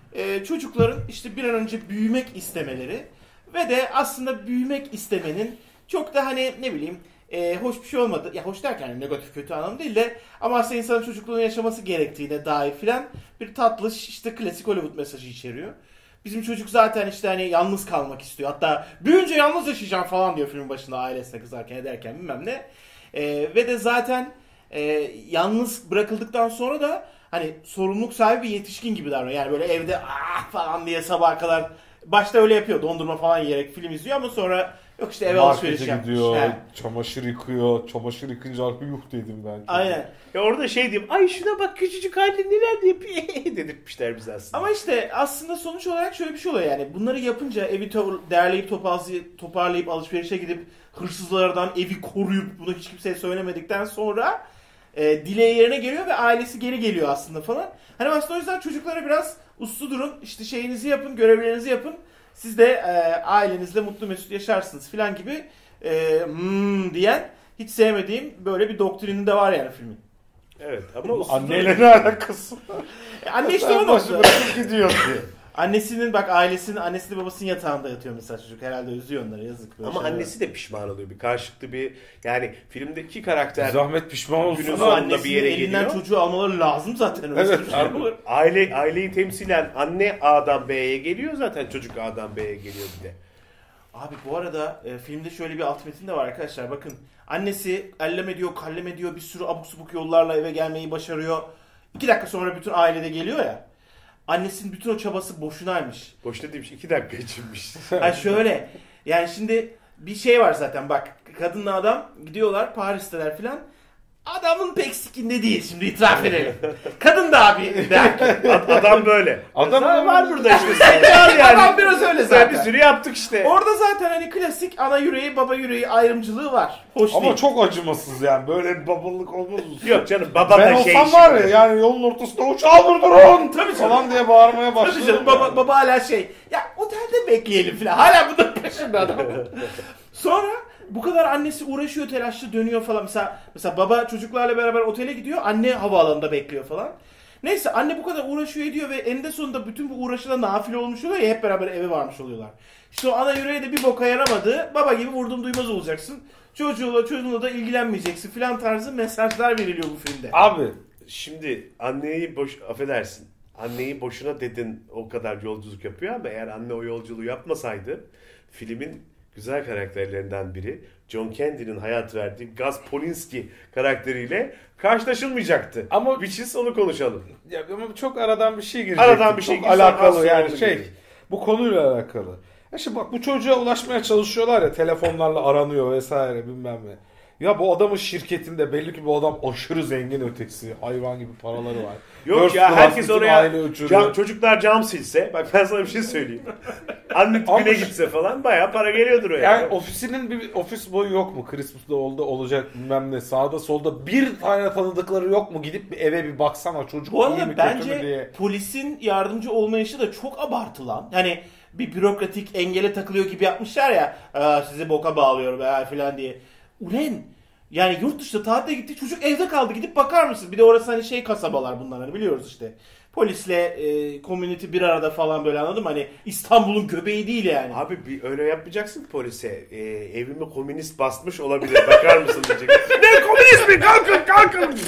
e, çocukların işte bir an önce büyümek istemeleri ve de aslında büyümek istemenin çok da hani ne bileyim e, hoş bir şey olmadı. Ya hoş derken yani negatif kötü anlamda değil de ama aslında insanın çocukluğunu yaşaması gerektiğine dair filan bir tatlış işte klasik Hollywood mesajı içeriyor. Bizim çocuk zaten işte hani yalnız kalmak istiyor. Hatta büyüyünce yalnız yaşayacağım falan diyor filmin başında ailesine kızarken ederken bilmem ne. E, ve de zaten e, yalnız bırakıldıktan sonra da hani sorumluluk sahibi bir yetişkin gibi davranıyor. Yani böyle evde ah falan diye sabaha kadar başta öyle yapıyor. Dondurma falan yiyerek film izliyor ama sonra yok işte eve alışveriş Markete yapmış. gidiyor, He. çamaşır yıkıyor. Çamaşır yıkınca yuh dedim ben. Aynen. Ya orada şey diyeyim, ay şuna bak küçücük halde neler de yapıyor dedirtmişler bize aslında. Ama işte aslında sonuç olarak şöyle bir şey oluyor yani. Bunları yapınca evi to- derleyip topazlayıp, toparlayıp alışverişe gidip hırsızlardan evi koruyup bunu hiç kimseye söylemedikten sonra e, dileği yerine geliyor ve ailesi geri geliyor aslında falan. Hani aslında o yüzden çocuklara biraz uslu durun, işte şeyinizi yapın, görevlerinizi yapın. Siz de e, ailenizle mutlu mesut yaşarsınız falan gibi e, hmm diyen hiç sevmediğim böyle bir doktrini de var yani filmin. Evet ama uslu Anneyle ne alakası var? E, anne işte Sen o başı nokta. bırakıp gidiyor diye. Annesinin bak ailesinin annesinin babasının yatağında yatıyor mesela çocuk. Herhalde üzüyor onları yazık. Böyle ama şeyler. annesi de pişman oluyor. Bir karşılıklı bir yani filmdeki karakter Zahmet pişman olsun. Günün Ama sonunda annesinin bir yere elinden geliyor. çocuğu almaları lazım zaten. Öyle Evet, bir şey abi. olur. aile aileyi temsilen anne A'dan B'ye geliyor zaten çocuk A'dan B'ye geliyor bir de. Abi bu arada e, filmde şöyle bir alt metin de var arkadaşlar. Bakın annesi ellem ediyor, kallem ediyor. Bir sürü abuk subuk yollarla eve gelmeyi başarıyor. İki dakika sonra bütün ailede geliyor ya. Annesinin bütün o çabası boşunaymış. Boşta değilmiş iki dakika içinmiş. Ha şöyle. Yani şimdi bir şey var zaten bak. Kadınla adam gidiyorlar Paris'teler filan. Adamın pek sikinde değil şimdi itiraf edelim. Kadın da abi der. Ad- Adam böyle. Adam Adam var var burada işte. Sekar yani. Adam biraz öyle Zaten zaten. bir sürü yaptık işte. Orada zaten hani klasik ana yüreği baba yüreği ayrımcılığı var. Hoş Ama değil. çok acımasız yani. Böyle bir babalık olmaz. Yok canım baba Ben da şey. olsam var ya yani yolun ortasında uçağı durdurun Tabii canım. falan diye bağırmaya Tabii başladım. canım, baba, baba hala şey ya otelde bekleyelim falan. Hala bunun peşinde adam. Sonra bu kadar annesi uğraşıyor telaşlı dönüyor falan. Mesela, mesela baba çocuklarla beraber otele gidiyor. Anne havaalanında bekliyor falan. Neyse anne bu kadar uğraşıyor ediyor ve eninde sonunda bütün bu uğraşıda nafile olmuş oluyor ya hep beraber eve varmış oluyorlar. İşte o ana yüreğe de bir boka yaramadı. Baba gibi vurdum duymaz olacaksın. Çocuğuyla çocuğunla da ilgilenmeyeceksin filan tarzı mesajlar veriliyor bu filmde. Abi Şimdi anneyi boş affedersin. Anneyi boşuna dedin o kadar yolculuk yapıyor ama eğer anne o yolculuğu yapmasaydı filmin güzel karakterlerinden biri John Candy'nin hayat verdiği Gaz Polinski karakteriyle karşılaşılmayacaktı. Ama- Which is onu konuşalım. ya ama çok aradan bir şey girecek. Aradan bir şey çok girse az alakalı sonra yani onu şey. girecek. Bu konuyla alakalı. Ya şimdi bak bu çocuğa ulaşmaya çalışıyorlar ya telefonlarla aranıyor vesaire bilmem ne. Ya bu adamın şirketinde belli ki bu adam aşırı zengin ötesi. Hayvan gibi paraları var. Yok First ya class herkes bütün oraya aile uçuruyor. cam, çocuklar cam silse bak ben sana bir şey söyleyeyim. Anne Ama tipine şu- gitse falan bayağı para geliyordur o Yani yani. ofisinin bir ofis boyu yok mu? Christmas'da oldu olacak bilmem ne. Sağda solda bir tane tanıdıkları yok mu? Gidip bir eve bir baksana çocuk Bu iyi mi arada kötü mü bence diye. polisin yardımcı olmayışı da çok abartılan. Hani bir bürokratik engele takılıyor gibi yapmışlar ya. "Aa, sizi boka bağlıyorum ya falan diye. Ulen yani yurt dışında tatile gitti çocuk evde kaldı gidip bakar mısın? Bir de orası hani şey kasabalar bunlar hani biliyoruz işte. Polisle e, community bir arada falan böyle anladın mı? Hani İstanbul'un göbeği değil yani. Abi bir öyle yapmayacaksın ki polise. Ee, evimi komünist basmış olabilir. Bakar mısın diyecek. Ne komünist mi? Kalkın kalkın.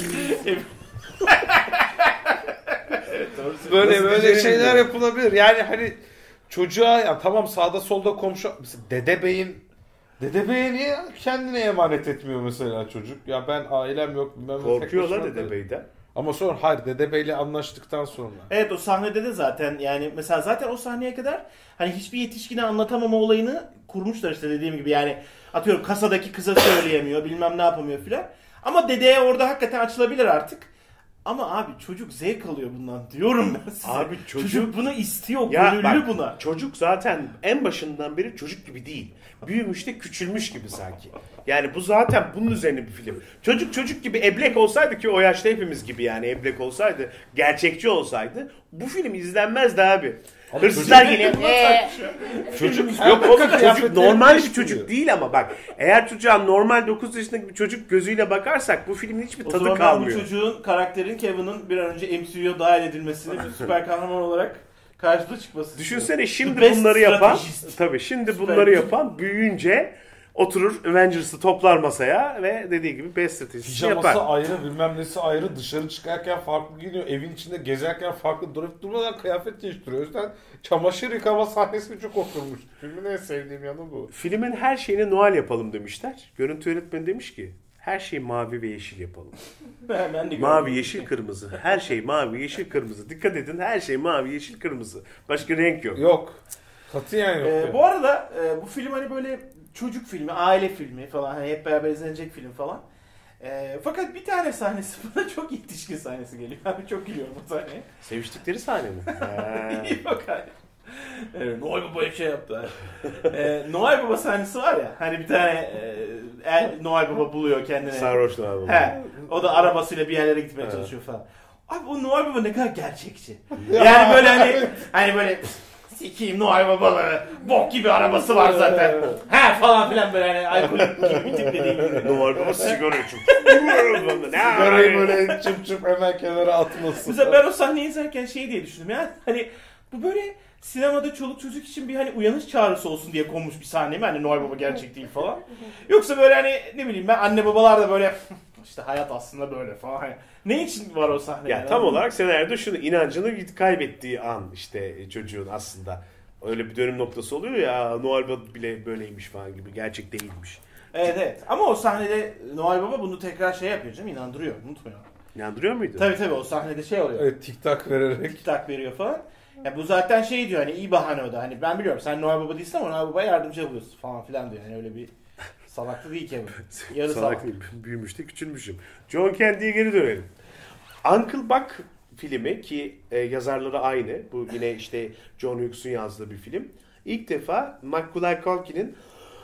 Böyle Nasıl böyle bir şey şeyler mi? yapılabilir. Yani hani çocuğa ya tamam sağda solda komşu mesela Dede Bey'in Dede Bey'e niye kendine emanet etmiyor mesela çocuk? Ya ben ailem yok bilmem ne, tek Korkuyorlar başıma Dede da- Bey'den. Ama sonra hayır Dede Bey'le anlaştıktan sonra. Evet o sahnede de zaten yani mesela zaten o sahneye kadar hani hiçbir yetişkine anlatamama olayını kurmuşlar işte dediğim gibi yani atıyorum kasadaki kıza söyleyemiyor bilmem ne yapamıyor filan. Ama dedeye orada hakikaten açılabilir artık. Ama abi çocuk zevk alıyor bundan diyorum ben size. Abi çocuk- çocuk bunu istiyor, Ya gönüllü bak, buna. çocuk zaten en başından beri çocuk gibi değil. Büyümüş de küçülmüş gibi sanki. Yani bu zaten bunun üzerine bir film. Çocuk çocuk gibi eblek olsaydı ki o yaşta hepimiz gibi yani eblek olsaydı, gerçekçi olsaydı bu film izlenmezdi abi. Hırsızlar geliyor. Ee, Çocuk Yok oğlum çocuk kıyafetlerini normal bir değiştiriyor. çocuk değil ama bak eğer çocuğa normal dokuz yaşındaki bir çocuk gözüyle bakarsak bu filmin hiçbir O tadı zaman ben bu kalmıyor. çocuğun karakterin Kevin'ın bir an önce M C U'ya dahil edilmesini bir süper kahraman olarak karşımıza çıkması. Düşünsene şimdi The best bunları yapan, strategist. tabii şimdi Süper bunları güç. yapan büyüyünce oturur Avengers'ı toplar masaya ve dediği gibi best stratejisi Pijaması yapar. ayrı, bilmem nesi ayrı, dışarı çıkarken farklı giyiniyor, evin içinde gezerken farklı, durup durmadan kıyafet değiştiriyor. O yüzden çamaşır yıkama sahnesi çok oturmuş. Filmin en sevdiğim yanı bu. Filmin her şeyini Noel yapalım demişler. Görüntü yönetmeni demiş ki her şeyi mavi ve yeşil yapalım. Ben, ben de Mavi, gördüm. yeşil, kırmızı. Her şey mavi, yeşil, kırmızı. Dikkat edin her şey mavi, yeşil, kırmızı. Başka renk yok. Yok. Katiyen yok. Ee, yani. bu arada e, bu film hani böyle çocuk filmi, aile filmi falan, hani hep beraber izlenecek film falan. E, fakat bir tane sahnesi bana çok yetişkin sahnesi geliyor. Abi çok gülüyorum o sahneye. Seviştikleri sahne mi? Ha. Yok hayır. Evet, Noel Baba'ya şey yaptı. e, Noel Baba sahnesi var ya, hani bir tane e, el, Noel Baba buluyor kendine. Sarhoş Noel Baba. He, o da arabasıyla bir yerlere gitmeye Evet. çalışıyor falan. Abi o Noel Baba ne kadar gerçekçi. Yani böyle hani hani böyle sikiyim Noel Babalı, bok gibi arabası var zaten. He falan filan böyle hani alkolik gibi bir tip dediği gibi. Noel Baba sigara içiyor. Sigarayı böyle çıp çıp hemen kenara atması. Mesela ben o sahneyi izlerken şey diye düşündüm ya, hani bu böyle sinemada çoluk çocuk için bir hani uyanış çağrısı olsun diye konmuş bir sahne mi? Hani Noel Baba gerçek değil falan. Yoksa böyle hani ne bileyim ben, anne babalar da böyle işte hayat aslında böyle falan. Ne için var o sahne? Ya yani? tam olarak senaryoda şunu, inancını kaybettiği an işte çocuğun aslında. Öyle bir dönüm noktası oluyor ya, Noel Baba bile böyleymiş falan gibi, gerçek değilmiş. Evet evet, ama o sahnede Noel Baba bunu tekrar şey yapıyor canım, inandırıyor, unutmayalım. İnandırıyor muydu? Tabii tabii, o sahnede şey oluyor. Evet, tik tak vererek. Tik tak veriyor falan. Ya bu zaten şey diyor, hani iyi bahane o da. Hani ben biliyorum sen Noel Baba değilsin ama Noel Baba'ya yardımcı oluyorsun falan filan diyor. Yani öyle bir salaklı değil ki bu. Yarı salak. Salak değil, büyümüş de küçülmüşüm. John Candy'ye geri dönelim. Uncle Buck filmi ki e, yazarları aynı. Bu yine işte John Hughes'un yazdığı bir film. İlk defa Macaulay Culkin'in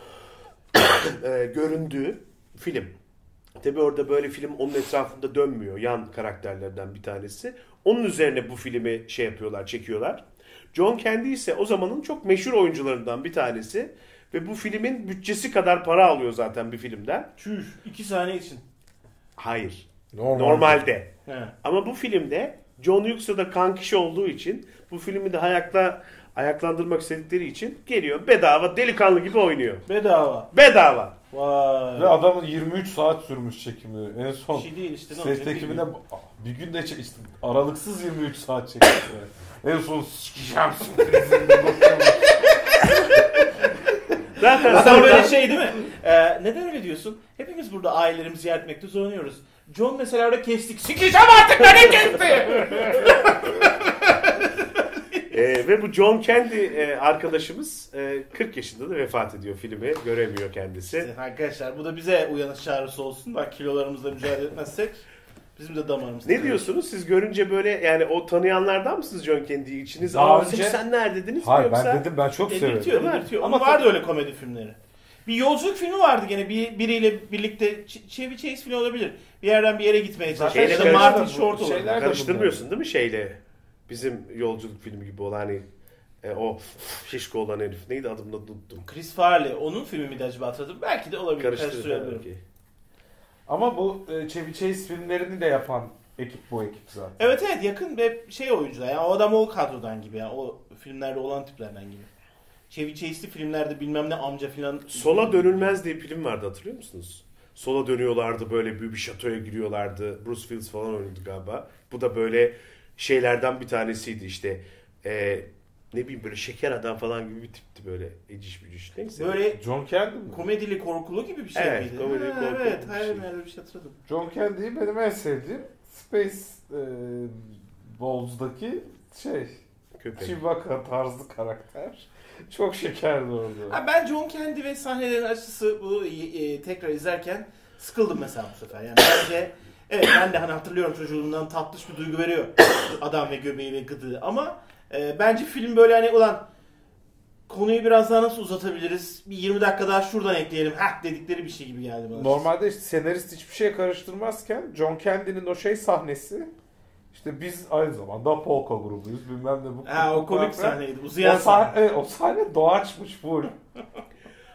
e, göründüğü film. Tabi orada böyle film onun etrafında dönmüyor. Yan karakterlerden bir tanesi. Onun üzerine bu filmi şey yapıyorlar, çekiyorlar. John Candy ise o zamanın çok meşhur oyuncularından bir tanesi. Ve bu filmin bütçesi kadar para alıyor zaten bir filmden. Çüş. iki saniye için. Hayır. Normal. Normalde. He. Ama bu filmde John Hughes'a da kankişi olduğu için, bu filmi de ayakla ayaklandırmak istedikleri için geliyor bedava delikanlı gibi oynuyor. Bedava. Bedava. Vay. Ve adamın yirmi üç saat sürmüş çekimi. En son Bir şey değil işte. ne olacak, set ekibine bilmiyorum. bir günde çek, işte aralıksız yirmi üç saat çekmiş. En son sikeceğim Zaten Zaten sonra böyle şey değil mi? Ee, neden öyle diyorsun? Hepimiz burada ailelerimizi ziyaret etmekte zorlanıyoruz. John mesela orada kestik. Sikeceğim artık, beni kesti. e, ve bu John Candy e, arkadaşımız e, kırk yaşında da vefat ediyor, filmi göremiyor kendisi. Arkadaşlar bu da bize uyanış çağrısı olsun. Bak kilolarımızla mücadele etmezsek bizim de damarımız. Ne diyorsunuz? Siz görünce böyle, yani o tanıyanlardan mısınız John Candy'yi? İçiniz Daha aa önce- seksenler dediniz mi Hayır yoksa? ben dedim, ben çok severim. Delirtiyor, Değil mi? delirtiyor. Ama Ama vardı öyle komedi filmleri. Bir yolculuk filmi vardı gene, bir biriyle birlikte, Ch- Chevy Chase filmi olabilir. Bir yerden bir yere gitmeye çalışıyor. Şeyle Ya da Martin karıştırma, bu Short olabilir. şeyler- Karıştırmıyorsun değil mi şeyle? Bizim yolculuk filmi gibi olan hani e, o şişko olan herif. Neydi, adını da unuttum. Chris Farley. Onun filmi miydi acaba, hatırladım. Belki de olabilir. Karıştırdım. Karıştırabilirim. Belki. Ama bu e, Chevy Chase filmlerini de yapan ekip bu ekip zaten. Evet evet, yakın ve şey oyuncular. Yani o adam o kadrodan gibi. Yani o filmlerde olan tiplerden gibi. Chevy Chase'li filmlerde bilmem ne amca filan. Sola Dönülmez diye bir film vardı, hatırlıyor musunuz? Sola dönüyorlardı, böyle büyük bir şatoya giriyorlardı. Bruce Willis falan oynadı galiba. Bu da böyle şeylerden bir tanesiydi işte. Ee, ne bileyim, böyle şeker adam falan gibi bir tipti, böyle eciş bücüş. Neyse. Böyle John Candy mi? komedili korkulu gibi bir şey Evet, miydi? komedili Ha, korkulu evet, bir hayır, şey. öyle bir şey hatırladım. John Candy'yi benim en sevdiğim Space e, Balls'daki şey Köpek. Chewbacca tarzı karakter. Çok şekerdi orada. Ha, ben John Candy ve sahnelerin açısı bu e, tekrar izlerken sıkıldım mesela bu sefer. Yani bence evet, ben de hani hatırlıyorum, çocukluğumdan tatlış bir duygu veriyor. Adam ve göbeği ve gıdığı, ama e, bence film böyle hani ulan konuyu biraz daha nasıl uzatabiliriz? Bir yirmi dakika daha şuradan ekleyelim. Heh dedikleri bir şey gibi geldi bana. Normalde işte senarist hiçbir şeye karıştırmazken John Candy'nin o şey sahnesi, işte biz aynı zamanda polka grubuyuz bilmem ne bu. Ha, o komik falan. sahneydi. O Uzayan sahne, sahne. evet, o sahne doğaçmış full.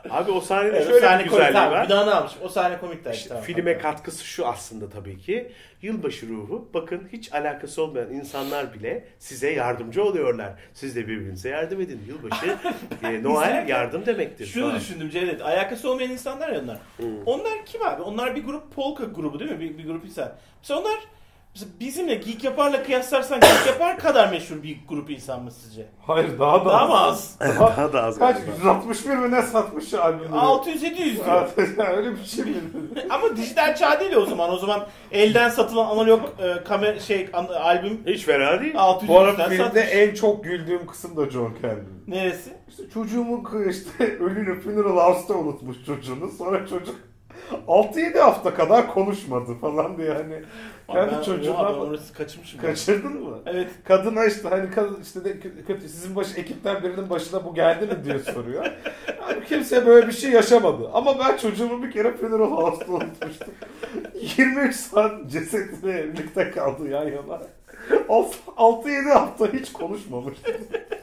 Abi o sahnede Evet, o şöyle sahne bir komik. güzelliği Tamam, var. bir daha ne almış? O sahne komik tabii. İşte tamam, filme tamam. katkısı şu aslında tabii ki. Yılbaşı ruhu. Bakın hiç alakası olmayan insanlar bile size yardımcı oluyorlar. Siz de birbirinize yardım edin. Yılbaşı e, Noel İzlerken yardım demektir. Şunu falan. düşündüm Cevdet. Alakası olmayan insanlar ya onlar. Hmm. Onlar kim abi? Onlar bir grup polka grubu değil mi? Bir, bir grup insan. Mesela onlar mesela bizimle Geek Yapar'la kıyaslarsan Geek Yapar kadar meşhur bir grup insan mı sizce? Hayır daha da Daha mı az? Daha da az Kaç? galiba. yüz altmış bir mi ne satmış albümleri? altı yüz yedi yüz diyor. Öyle bir şey mi? Ama dijital çağ değil o zaman. O zaman elden satılan analog e, kamera şey an- albüm Hiç fena değil. altı yüz Bu arada yüzden filmde satmış. en çok güldüğüm kısım da John Candy'nin. Neresi? İşte çocuğumun kı- işte ölünü funeral house'ta unutmuş çocuğunu. Sonra çocuk altı yedi hafta kadar konuşmadı falan diye hani kendi Ben- çocuğuna Oha, ben orası kaçırmışım. kaçırdın mı? Evet. Kadına işte hani kadın işte de kötü sizin baş ekipten birinin başına bu geldi mi diye soruyor. Yani kimse böyle bir şey yaşamadı. Ama ben çocuğumu bir kere funeral house'ta unutmuştum. yirmi üç saat cesetle birlikte kaldı yan yana. altı yedi hafta hiç konuşmamıştı.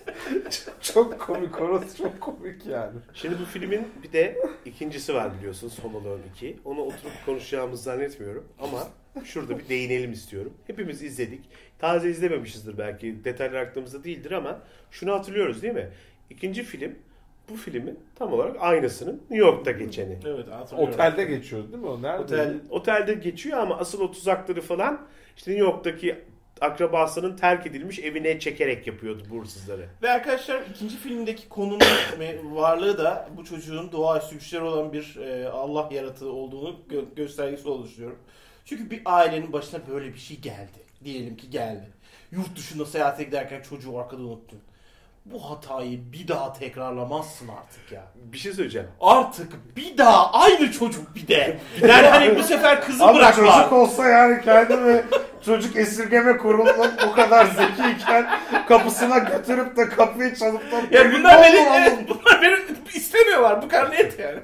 Çok komik orası, çok komik yani. Şimdi bu filmin bir de ikincisi var biliyorsunuz, Home Alone iki. Onu oturup konuşacağımızı zannetmiyorum ama şurada bir değinelim istiyorum. Hepimiz izledik. Taze izlememişizdir belki, detaylar aklımızda değildir ama şunu hatırlıyoruz değil mi? İkinci film bu filmin tam olarak aynısının New York'ta geçeni. Evet, hatırlıyorum. Otelde geçiyordu değil mi o? Nerede? Otel. Otelde geçiyor ama asıl o tuzakları falan işte New York'taki akrabasının terk edilmiş evine çekerek yapıyordu bu hırsızları. Ve arkadaşlar ikinci filmdeki konunun ve varlığı da bu çocuğun doğaüstü güçleri olan bir e, Allah yaratığı olduğunu gö- göstergesi oluşturuyor. Çünkü bir ailenin başına böyle bir şey geldi. Diyelim ki geldi. Yurt dışında seyahate giderken çocuğu arkada unuttun. Bu hatayı bir daha tekrarlamazsın artık ya. Bir şey söyleyeceğim. Artık bir daha aynı çocuk bir de. Yani hani bu sefer kızı Ama bırakma. çocuk olsa yani kendimi çocuk esirgeme kurumunun bu kadar zekiyken kapısına götürüp de kapıyı çalıp da Ya bunlar beni, evet, bunlar beni istemiyorlar. Bu kadar net yani.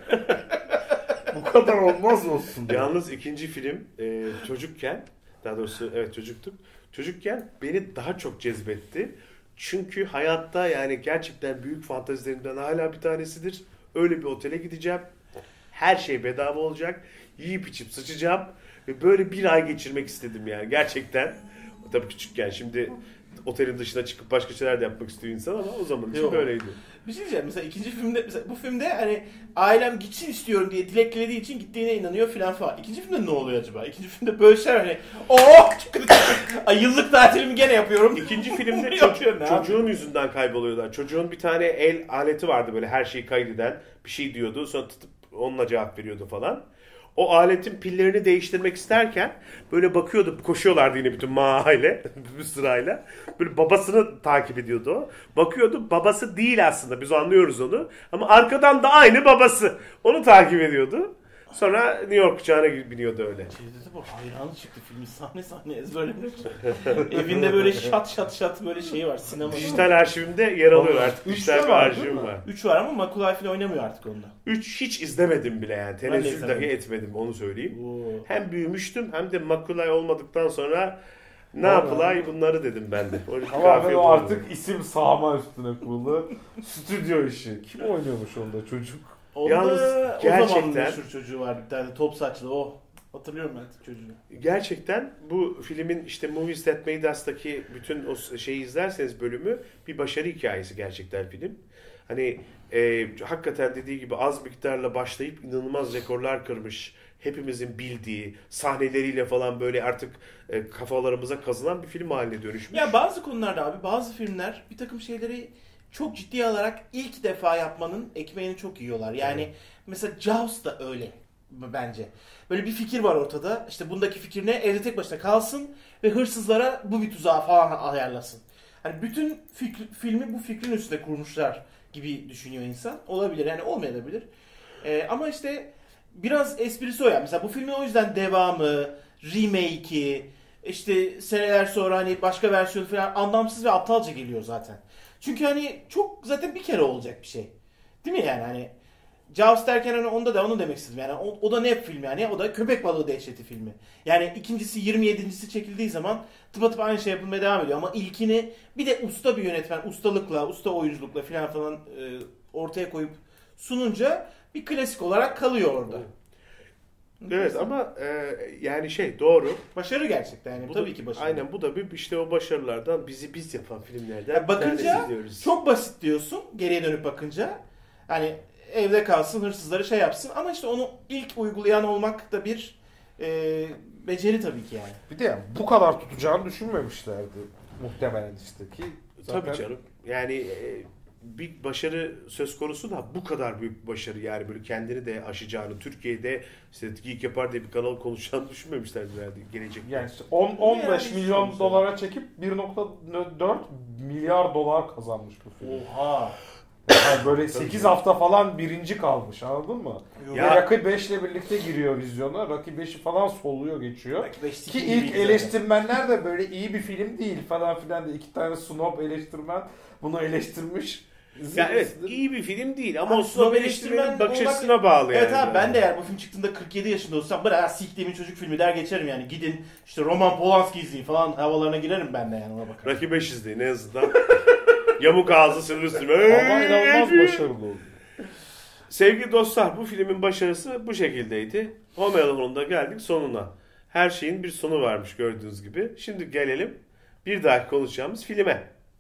bu kadar olmaz olsun. Yalnız ikinci film e, çocukken, daha doğrusu evet çocuktuk. Çocukken beni daha çok cezbetti. Çünkü hayatta yani gerçekten büyük fantazilerimden hala bir tanesidir. Öyle bir otele gideceğim. Her şey bedava olacak. Yiyip içip sıçacağım. Ve böyle bir ay geçirmek istedim yani gerçekten. Tabii küçükken, şimdi otelin dışına çıkıp başka şeyler de yapmak istiyor insan ama o zaman için Yok. böyleydi. Bir şey diyeceğim. Mesela ikinci filmde, mesela bu filmde hani ailem gitsin istiyorum diye dileklediği için gittiğine inanıyor filan falan. İkinci filmde ne oluyor acaba? İkinci filmde böyle şeyler hani oh ay yıllık tatilimi gene yapıyorum. İkinci filmde Ne çocuk- yapıyor, ne çocuğun yüzünden kayboluyorlar. Çocuğun bir tane el aleti vardı böyle her şeyi kaydeden, bir şey diyordu sonra tutup onunla cevap veriyordu falan. O aletin pillerini değiştirmek isterken böyle bakıyordu, koşuyorlardı yine bütün mahalle bir sırayla. Böyle babasını takip ediyordu o. Bakıyordu, babası değil aslında, biz anlıyoruz onu. Ama arkadan da aynı babası. Onu takip ediyordu. Sonra New York uçağına biniyordu öyle. Şeyde de bu hayranı çıktı filmin sahne sahne ezberlemiş. Evinde böyle şat şat şat böyle şeyi var, sinema. Dijital arşivimde yer alıyor artık. Üçte Dijital bir var, arşivim değil mi? var. üç var ama Macaulay falan oynamıyor artık onda. üç hiç izlemedim bile yani. de Tenezzül izlemedim. dahi etmedim, onu söyleyeyim. Oo. Hem büyümüştüm hem de Makulay olmadıktan sonra ne Vallahi. yapılay bunları dedim ben de. O Ama kafiye ben o bulundu. artık isim sağma üstüne kurulu. Stüdyo işi. Kim oynuyormuş onda çocuk? Onda Yalnız o gerçekten- zaman meşhur çocuğu var bir tane top saçlı o. Hatırlıyorum ben çocuğu. Gerçekten bu filmin işte Movies That Made Us'taki bütün o şeyi izlerseniz bölümü bir başarı hikayesi gerçekten film. Hani e, hakikaten dediği gibi az miktarla başlayıp inanılmaz rekorlar kırmış. Hepimizin bildiği sahneleriyle falan böyle artık e, kafalarımıza kazınan bir film haline dönüşmüş. Ya bazı konularda abi bazı filmler bir takım şeyleri çok ciddiye alarak ilk defa yapmanın ekmeğini çok yiyorlar. Yani Evet. mesela Jaws da öyle bence. Böyle bir fikir var ortada. İşte bundaki fikir ne? Evde tek başına kalsın ve hırsızlara bu bir tuzağı falan ayarlasın. Hani bütün fikri, filmi bu fikrin üstüne kurmuşlar gibi düşünüyor insan. Olabilir yani olmayabilir. Ee, ama işte biraz esprisi o yani. Mesela bu filmin o yüzden devamı, remake'i, işte seneler sonra hani başka versiyonu falan anlamsız ve aptalca geliyor zaten. Çünkü hani çok zaten bir kere olacak bir şey. Değil mi yani hani Jaws derken hani onda da onu demek istedim yani o, o da ne film yani o da köpek balığı dehşeti filmi. Yani ikincisi yirmi yedincisi çekildiği zaman tıpatıp aynı şey yapılmaya devam ediyor ama ilkini bir de usta bir yönetmen ustalıkla usta oyunculukla falan falan e, ortaya koyup sununca bir klasik olarak kalıyor orada. Evet ama e, yani şey doğru. Başarı gerçekten yani Bu tabii da, ki başarı. aynen bu da bir işte o başarılardan bizi biz yapan filmlerden. Ya bakınca bir tanesi diyoruz. çok basit diyorsun geriye dönüp bakınca. Hani evde kalsın hırsızları şey yapsın ama işte onu ilk uygulayan olmak da bir e, beceri tabii ki yani. Bir de yani bu kadar tutacağını düşünmemişlerdi muhtemelen işte ki. Zaten... Tabii canım. Yani e, bir başarı söz konusu da bu kadar büyük bir başarı yani böyle kendini de aşacağını Türkiye'de işte Geek Yapar diye bir kanal konuşacağını düşünmemişlerdi herhalde gelecekte. Yani işte on on beş Yani milyon işte. dolara çekip bir nokta dört milyar dolar kazanmış bu film. Oha. Yani böyle sekiz hafta falan birinci kalmış anladın mı? Ya- Ve Rocky beş ile birlikte giriyor vizyona. Rocky beşi falan soluyor geçiyor. Belki beş Ki gibi ilk zaten. eleştirmenler de böyle iyi bir film değil falan filan diye iki tane snob eleştirmen bunu eleştirmiş. Ya evet iyi bir film değil ama Abi, o snob eleştirmenin bakış olmak- açısına bağlı yani. Evet abi ben de eğer bu film çıktığında kırk yedi yaşında olsam bırak siktiğimin çocuk filmi der geçerim yani. Gidin işte Roman Polanski izleyin falan havalarına girerim ben de yani ona bakarım. Rocky beş izleyin en azından. Yamuk ağzı sırrıstırma. Ama inanılmaz başarılı oldu. Sevgili dostlar bu filmin başarısı bu şekildeydi. Home Alone'da geldik sonuna. Her şeyin bir sonu varmış gördüğünüz gibi. Şimdi gelelim bir dahaki konuşacağımız filme.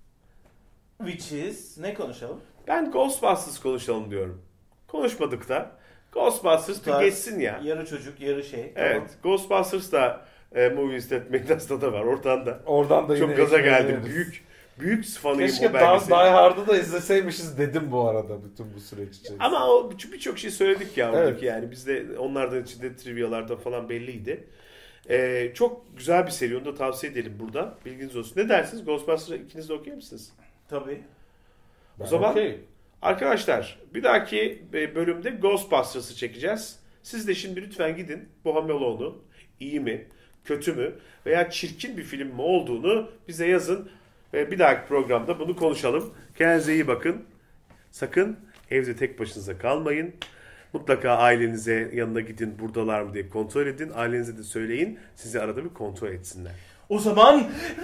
Which is ne konuşalım? Ben Ghostbusters konuşalım diyorum. Konuşmadık da. Ghostbusters bir Tarz, geçsin ya. Yarı çocuk yarı şey. Evet. Tamam. Ghostbusters da e, Movies That Made Us'ta da var. Oradan da. Oradan da Çok yine gaza geldim. ekleyebiliriz. Büyük büyük fanıyım Keşke o daha belgeseli. Die Hard'ı da izleseymişiz dedim bu arada bütün bu süreç içerisinde. Ama o birçok şey söyledik ya oradaki Evet. yani. Biz de onlardan içinde trivyalardan falan belliydi. Ee, çok güzel bir seri. Onu da tavsiye edelim burada. Bilginiz olsun. Ne dersiniz? Ghostbusters'ı ikiniz de okuyar mısınız? Tabii. Ben o zaman- okey. Arkadaşlar bir dahaki bölümde Ghostbusters'ı çekeceğiz. Siz de şimdi lütfen gidin bu Home Alone'un iyi mi, kötü mü veya çirkin bir film mi olduğunu bize yazın. Ve bir dahaki programda bunu konuşalım. Kendinize iyi bakın. Sakın evde tek başınıza kalmayın. Mutlaka ailenize yanına gidin buradalar mı diye kontrol edin. Ailenize de söyleyin. Sizi arada bir kontrol etsinler. O zaman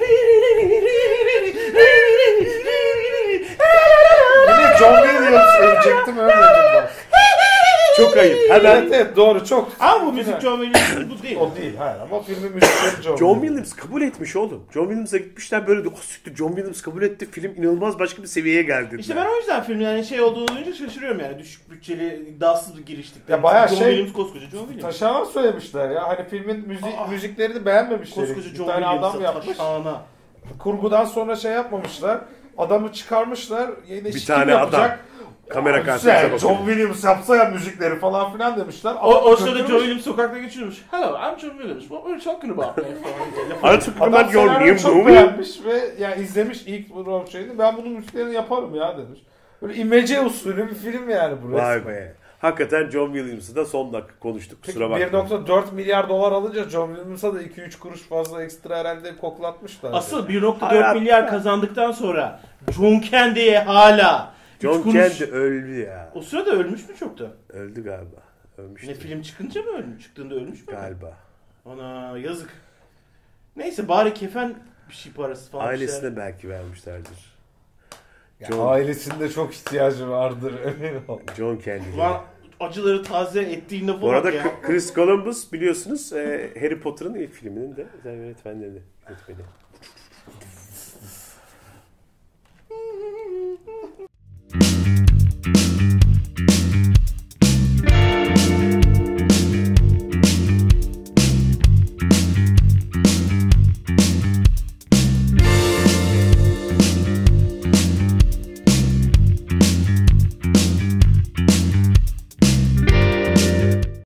Yine John Williams ölecektim ölmedim bak. Çok ayıp. Hemen Evet evet doğru çok. ama bu müzik John Williams'ın bu değil. O değil hayır ama filmin müzikleri John, John Williams kabul etmiş oğlum. John Williams'a gitmişler böyle oh sürekli John Williams kabul etti. Film inanılmaz başka bir seviyeye geldi. İşte ben o yüzden film yani şey olduğunu duyunca şaşırıyorum yani düşük bütçeli iddiasız bir giriştikten. Ya bayağı John şey- Williams koskoca John Williams. Taşağına söylemişler ya hani filmin müzik, Aa. müziklerini beğenmemişler. Koskoca Bir John tane adam Williams'a yapmış. taşağına. Kurgudan sonra şey yapmamışlar. Adamı çıkarmışlar. Yine Bir kim tane yapacak? Kamera Aa, karşısına güzel, bakıyor. John Williams yapsa ya müzikleri falan filan demişler. O, o Adamı sırada götürmüş. John Williams sokakta geçiyormuş. Hello, I'm John Williams. What were you talking about? man?" I took Adam about your senaryoyu new çok movie. beğenmiş ve yani izlemiş ilk bu şeyini. Ben bunun müziklerini yaparım ya demiş. Böyle imece usulü bir film yani bu Vay resmen. be. Hakikaten John Williams'ı da son dakika konuştuk. Peki Kusura bakmayın. bir nokta dört milyar dolar alınca John Williams'a da iki üç kuruş fazla ekstra herhalde koklatmışlar. Asıl bir nokta Hayatta. dört milyar kazandıktan sonra John Candy'ye hala üç John kuruş- Candy öldü ya. O sırada ölmüş mü çoktan? Öldü galiba. Ölmüştü. Ne film çıkınca mı ölmüş? Çıktığında ölmüş mü? Galiba. Ana yazık. Neyse bari kefen bir şey parası falan. bir şeyler. Ailesine belki vermişlerdir. Ya John- ailesinde çok ihtiyacı vardır emin ol. John Candy. Ulan acıları taze ettiğinde Bu falan arada ya. Chris Columbus biliyorsunuz e, Harry Potter'ın ilk filminin de özel yönetmenleri. Yönetmeni.